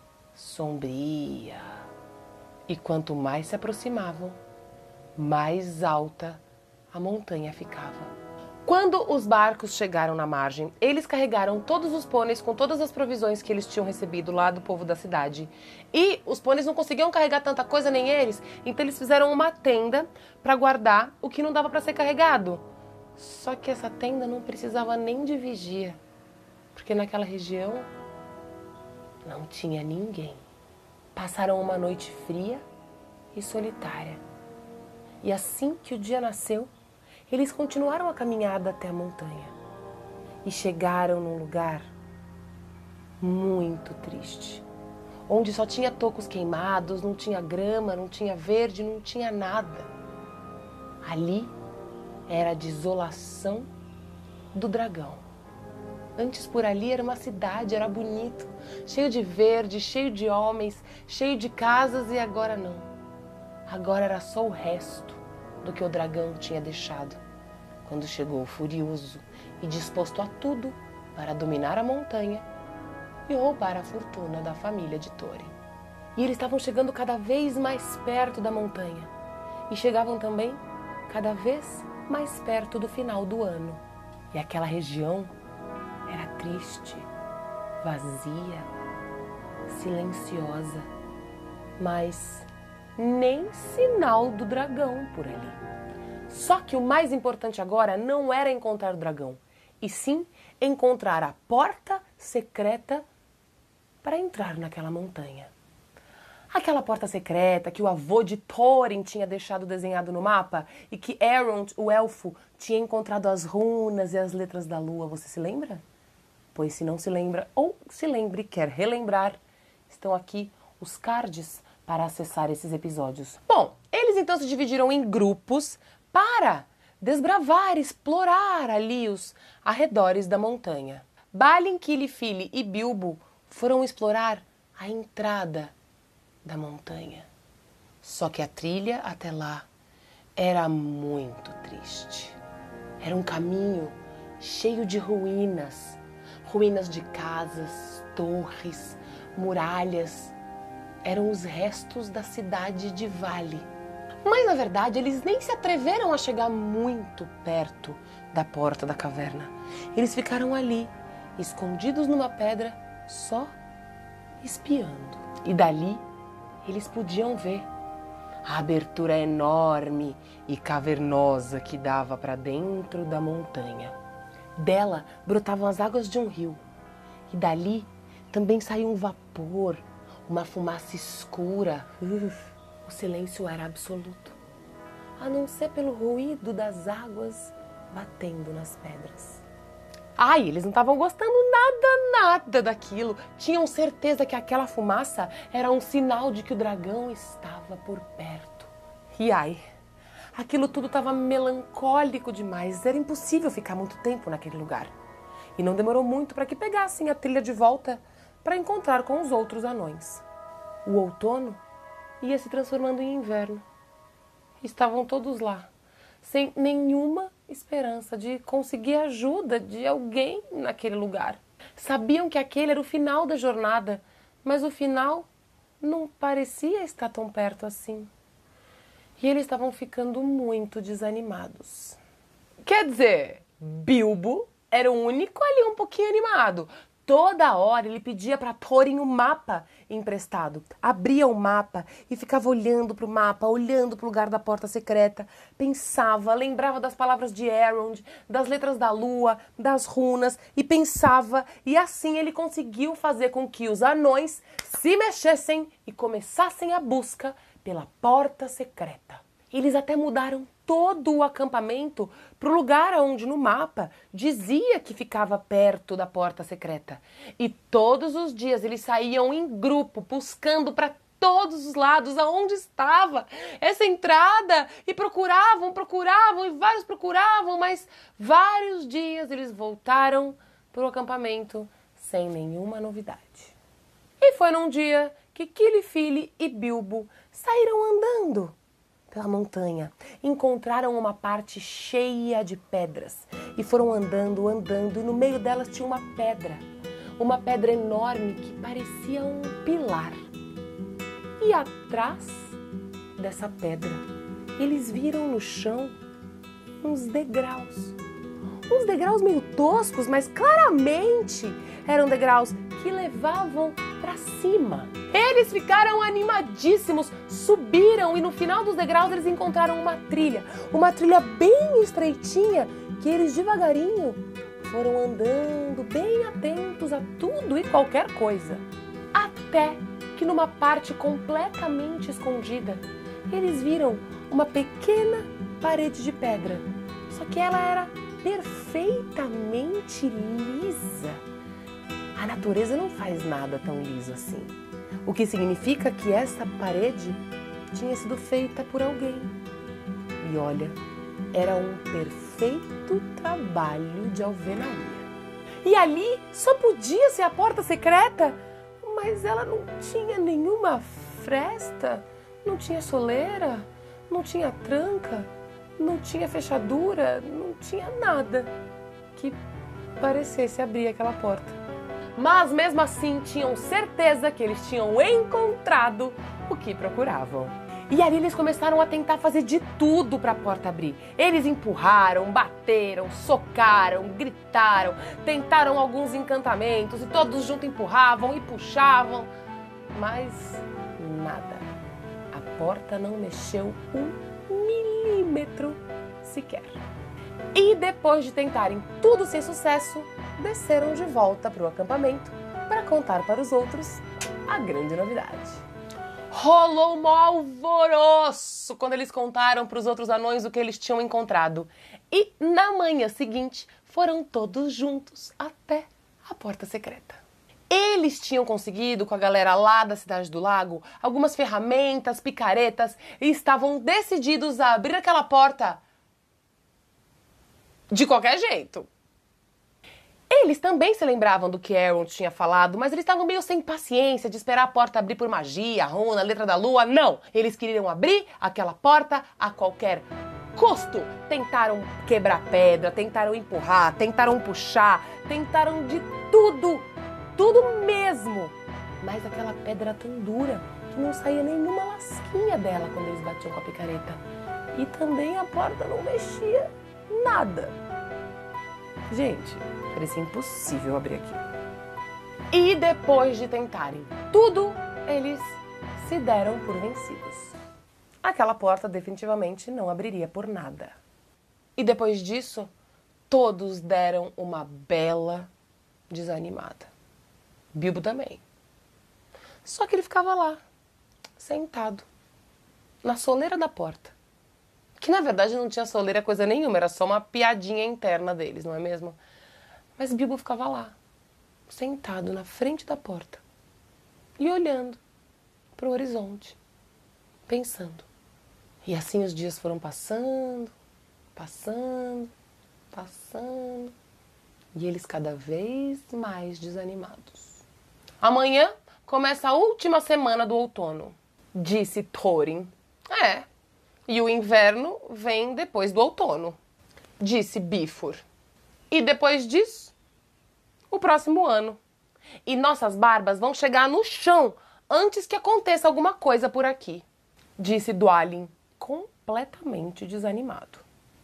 S1: sombria. E quanto mais se aproximavam, mais alta a montanha ficava. Quando os barcos chegaram na margem, eles carregaram todos os pôneis com todas as provisões que eles tinham recebido lá do povo da cidade. E os pôneis não conseguiam carregar tanta coisa, nem eles, então eles fizeram uma tenda para guardar o que não dava para ser carregado. Só que essa tenda não precisava nem de vigia, porque naquela região não tinha ninguém. Passaram uma noite fria e solitária. E assim que o dia nasceu, eles continuaram a caminhada até a montanha e chegaram num lugar muito triste, onde só tinha tocos queimados, não tinha grama, não tinha verde, não tinha nada. Ali era a desolação do dragão. Antes por ali era uma cidade, era bonito, cheio de verde, cheio de homens, cheio de casas e agora não. Agora era só o resto do que o dragão tinha deixado, quando chegou furioso e disposto a tudo para dominar a montanha e roubar a fortuna da família de Thorin. E eles estavam chegando cada vez mais perto da montanha e chegavam também cada vez mais perto do final do ano. E aquela região era triste, vazia, silenciosa, mas nem sinal do dragão por ali. Só que o mais importante agora não era encontrar o dragão, e sim encontrar a porta secreta para entrar naquela montanha. Aquela porta secreta que o avô de Thorin tinha deixado desenhado no mapa e que Elrond, o elfo, tinha encontrado as runas e as letras da lua. Você se lembra? Pois se não se lembra ou se lembre e quer relembrar, estão aqui os cards para acessar esses episódios. Bom, eles então se dividiram em grupos para desbravar, explorar ali os arredores da montanha. Balin, Kili, Fili e Bilbo foram explorar a entrada da montanha. Só que a trilha até lá era muito triste. Era um caminho cheio de ruínas, ruínas de casas, torres, muralhas. Eram os restos da cidade de Vale. Mas na verdade eles nem se atreveram a chegar muito perto da porta da caverna. Eles ficaram ali, escondidos numa pedra, só espiando. E dali eles podiam ver a abertura enorme e cavernosa que dava para dentro da montanha. Dela brotavam as águas de um rio. E dali também saía um vapor, uma fumaça escura. Uf, o silêncio era absoluto, a não ser pelo ruído das águas batendo nas pedras. Ai, eles não estavam gostando nada, nada daquilo. Tinham certeza que aquela fumaça era um sinal de que o dragão estava por perto. E ai, aquilo tudo estava melancólico demais. Era impossível ficar muito tempo naquele lugar. E não demorou muito para que pegassem a trilha de volta para encontrar com os outros anões. O outono ia se transformando em inverno. Estavam todos lá, sem nenhuma esperança de conseguir ajuda de alguém naquele lugar. Sabiam que aquele era o final da jornada, mas o final não parecia estar tão perto assim. E eles estavam ficando muito desanimados. Quer dizer, Bilbo era o único ali um pouquinho animado. Toda hora ele pedia para Thorin o mapa emprestado. Abria o mapa e ficava olhando para o mapa, olhando para o lugar da porta secreta. Pensava, lembrava das palavras de Elrond, das letras da lua, das runas e pensava. E assim ele conseguiu fazer com que os anões se mexessem e começassem a busca pela porta secreta. Eles até mudaram todo o acampamento para o lugar onde no mapa dizia que ficava perto da porta secreta. E todos os dias eles saíam em grupo buscando para todos os lados aonde estava essa entrada e procuravam, procuravam e vários procuravam, mas vários dias eles voltaram para o acampamento sem nenhuma novidade. E foi num dia que Kili, Fili e Bilbo saíram andando pela montanha, encontraram uma parte cheia de pedras e foram andando, andando e no meio delas tinha uma pedra, uma pedra enorme que parecia um pilar. E atrás dessa pedra, eles viram no chão uns degraus, uns degraus meio toscos, mas claramente eram degraus que levavam para cima. Eles ficaram animadíssimos, subiram e no final dos degraus eles encontraram uma trilha, uma trilha bem estreitinha que eles devagarinho foram andando, bem atentos a tudo e qualquer coisa. Até que numa parte completamente escondida, eles viram uma pequena parede de pedra, só que ela era perfeitamente lisa. A natureza não faz nada tão liso assim. O que significa que essa parede tinha sido feita por alguém. E olha, era um perfeito trabalho de alvenaria. E ali só podia ser a porta secreta, mas ela não tinha nenhuma fresta, não tinha soleira, não tinha tranca, não tinha fechadura, não tinha nada que parecesse abrir aquela porta. Mas mesmo assim tinham certeza que eles tinham encontrado o que procuravam. E ali eles começaram a tentar fazer de tudo para a porta abrir. Eles empurraram, bateram, socaram, gritaram, tentaram alguns encantamentos e todos juntos empurravam e puxavam. Mas nada. A porta não mexeu um milímetro sequer. E depois de tentarem tudo sem sucesso, desceram de volta para o acampamento para contar para os outros a grande novidade. Rolou um alvoroço quando eles contaram para os outros anões o que eles tinham encontrado. E na manhã seguinte foram todos juntos até a porta secreta. Eles tinham conseguido, com a galera lá da Cidade do Lago, algumas ferramentas, picaretas, e estavam decididos a abrir aquela porta de qualquer jeito. Eles também se lembravam do que Elrond tinha falado, mas eles estavam meio sem paciência de esperar a porta abrir por magia, runa, letra da lua. Não! Eles queriam abrir aquela porta a qualquer custo. Tentaram quebrar pedra, tentaram empurrar, tentaram puxar, tentaram de tudo. Tudo mesmo! Mas aquela pedra era tão dura que não saía nenhuma lasquinha dela quando eles batiam com a picareta. E também a porta não mexia nada. Gente, parecia impossível abrir aquilo. E depois de tentarem tudo, eles se deram por vencidos. Aquela porta definitivamente não abriria por nada. E depois disso, todos deram uma bela desanimada. Bilbo também. Só que ele ficava lá, sentado, na soleira da porta. Que na verdade não tinha soleira coisa nenhuma, era só uma piadinha interna deles, não é mesmo? Mas Bilbo ficava lá, sentado na frente da porta e olhando para o horizonte, pensando. E assim os dias foram passando, passando, passando, e eles cada vez mais desanimados. Amanhã começa a última semana do outono, disse Thorin. É, e o inverno vem depois do outono, disse Bifur. E depois disso, o próximo ano. E nossas barbas vão chegar no chão antes que aconteça alguma coisa por aqui, disse Dwalin, completamente desanimado.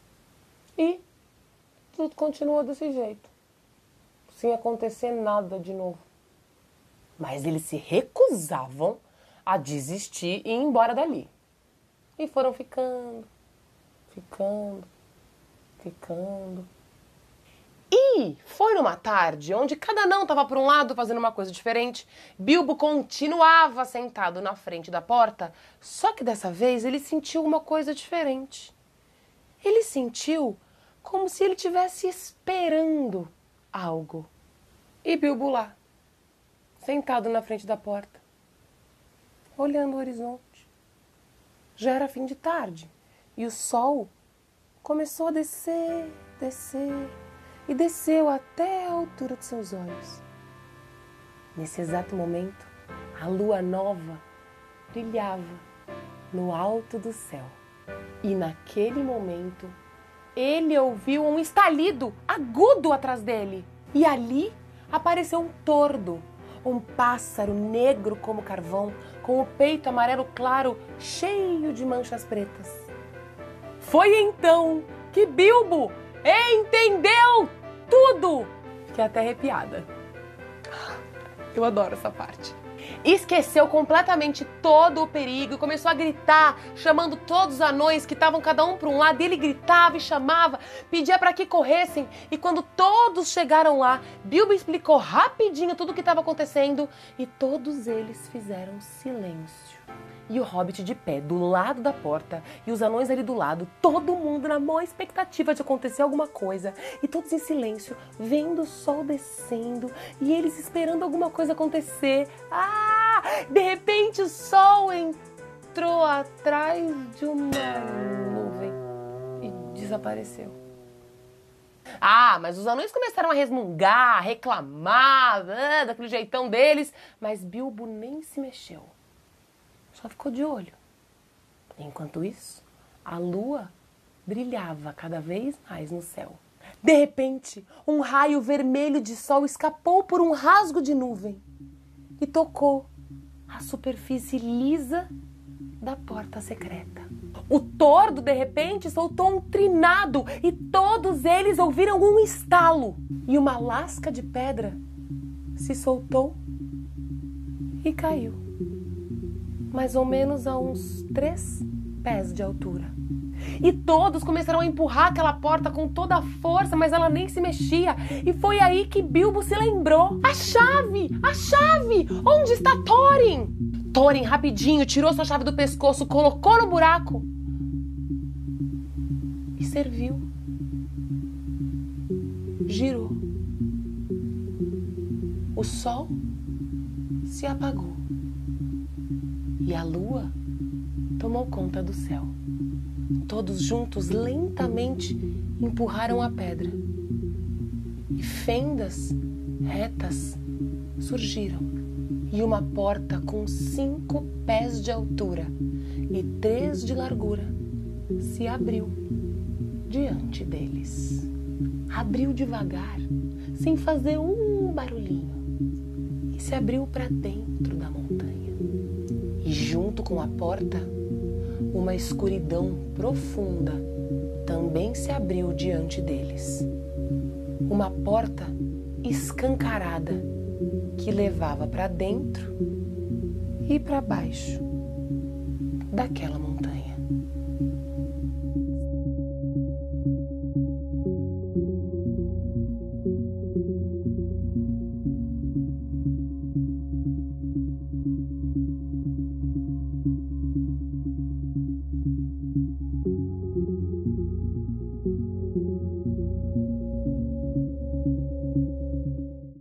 S1: E tudo continuou desse jeito, sem acontecer nada de novo. Mas eles se recusavam a desistir e ir embora dali. E foram ficando, ficando, ficando. E foi numa tarde onde cada anão estava por um lado fazendo uma coisa diferente. Bilbo continuava sentado na frente da porta, só que dessa vez ele sentiu uma coisa diferente. Ele sentiu como se ele estivesse esperando algo. E Bilbo lá, sentado na frente da porta, olhando o horizonte. Já era fim de tarde e o sol começou a descer, descer e desceu até a altura de seus olhos. Nesse exato momento, a lua nova brilhava no alto do céu. E naquele momento, ele ouviu um estalido agudo atrás dele. E ali apareceu um tordo, um pássaro negro como carvão, com o peito amarelo claro, cheio de manchas pretas. Foi então que Bilbo entendeu tudo! Fiquei até arrepiada. Eu adoro essa parte. Esqueceu completamente todo o perigo e começou a gritar, chamando todos os anões que estavam cada um para um lado. E ele gritava e chamava, pedia para que corressem. E quando todos chegaram lá, Bilbo explicou rapidinho tudo o que estava acontecendo e todos eles fizeram silêncio. E o Hobbit de pé do lado da porta e os anões ali do lado, todo mundo na maior expectativa de acontecer alguma coisa e todos em silêncio, vendo o sol descendo e eles esperando alguma coisa acontecer. Ah! De repente o sol entrou atrás de uma nuvem e desapareceu. Ah, mas os anões começaram a resmungar, a reclamar, né, daquele jeitão deles, mas Bilbo nem se mexeu. Só ficou de olho. Enquanto isso, a lua brilhava cada vez mais no céu. De repente, um raio vermelho de sol escapou por um rasgo de nuvem e tocou a superfície lisa da porta secreta. O tordo, de repente, soltou um trinado e todos eles ouviram um estalo. E uma lasca de pedra se soltou e caiu. Mais ou menos a uns três pés de altura. E todos começaram a empurrar aquela porta com toda a força, mas ela nem se mexia. E foi aí que Bilbo se lembrou. A chave! A chave! Onde está Thorin? Thorin, rapidinho, tirou sua chave do pescoço, colocou no buraco e serviu. Girou. O sol se apagou e a lua tomou conta do céu. Todos juntos lentamente empurraram a pedra e fendas retas surgiram e uma porta com cinco pés de altura e três de largura se abriu diante deles. Abriu devagar, sem fazer um barulhinho, e se abriu para dentro da montanha. E junto com a porta, uma escuridão profunda também se abriu diante deles. Uma porta escancarada que levava para dentro e para baixo daquela montanha.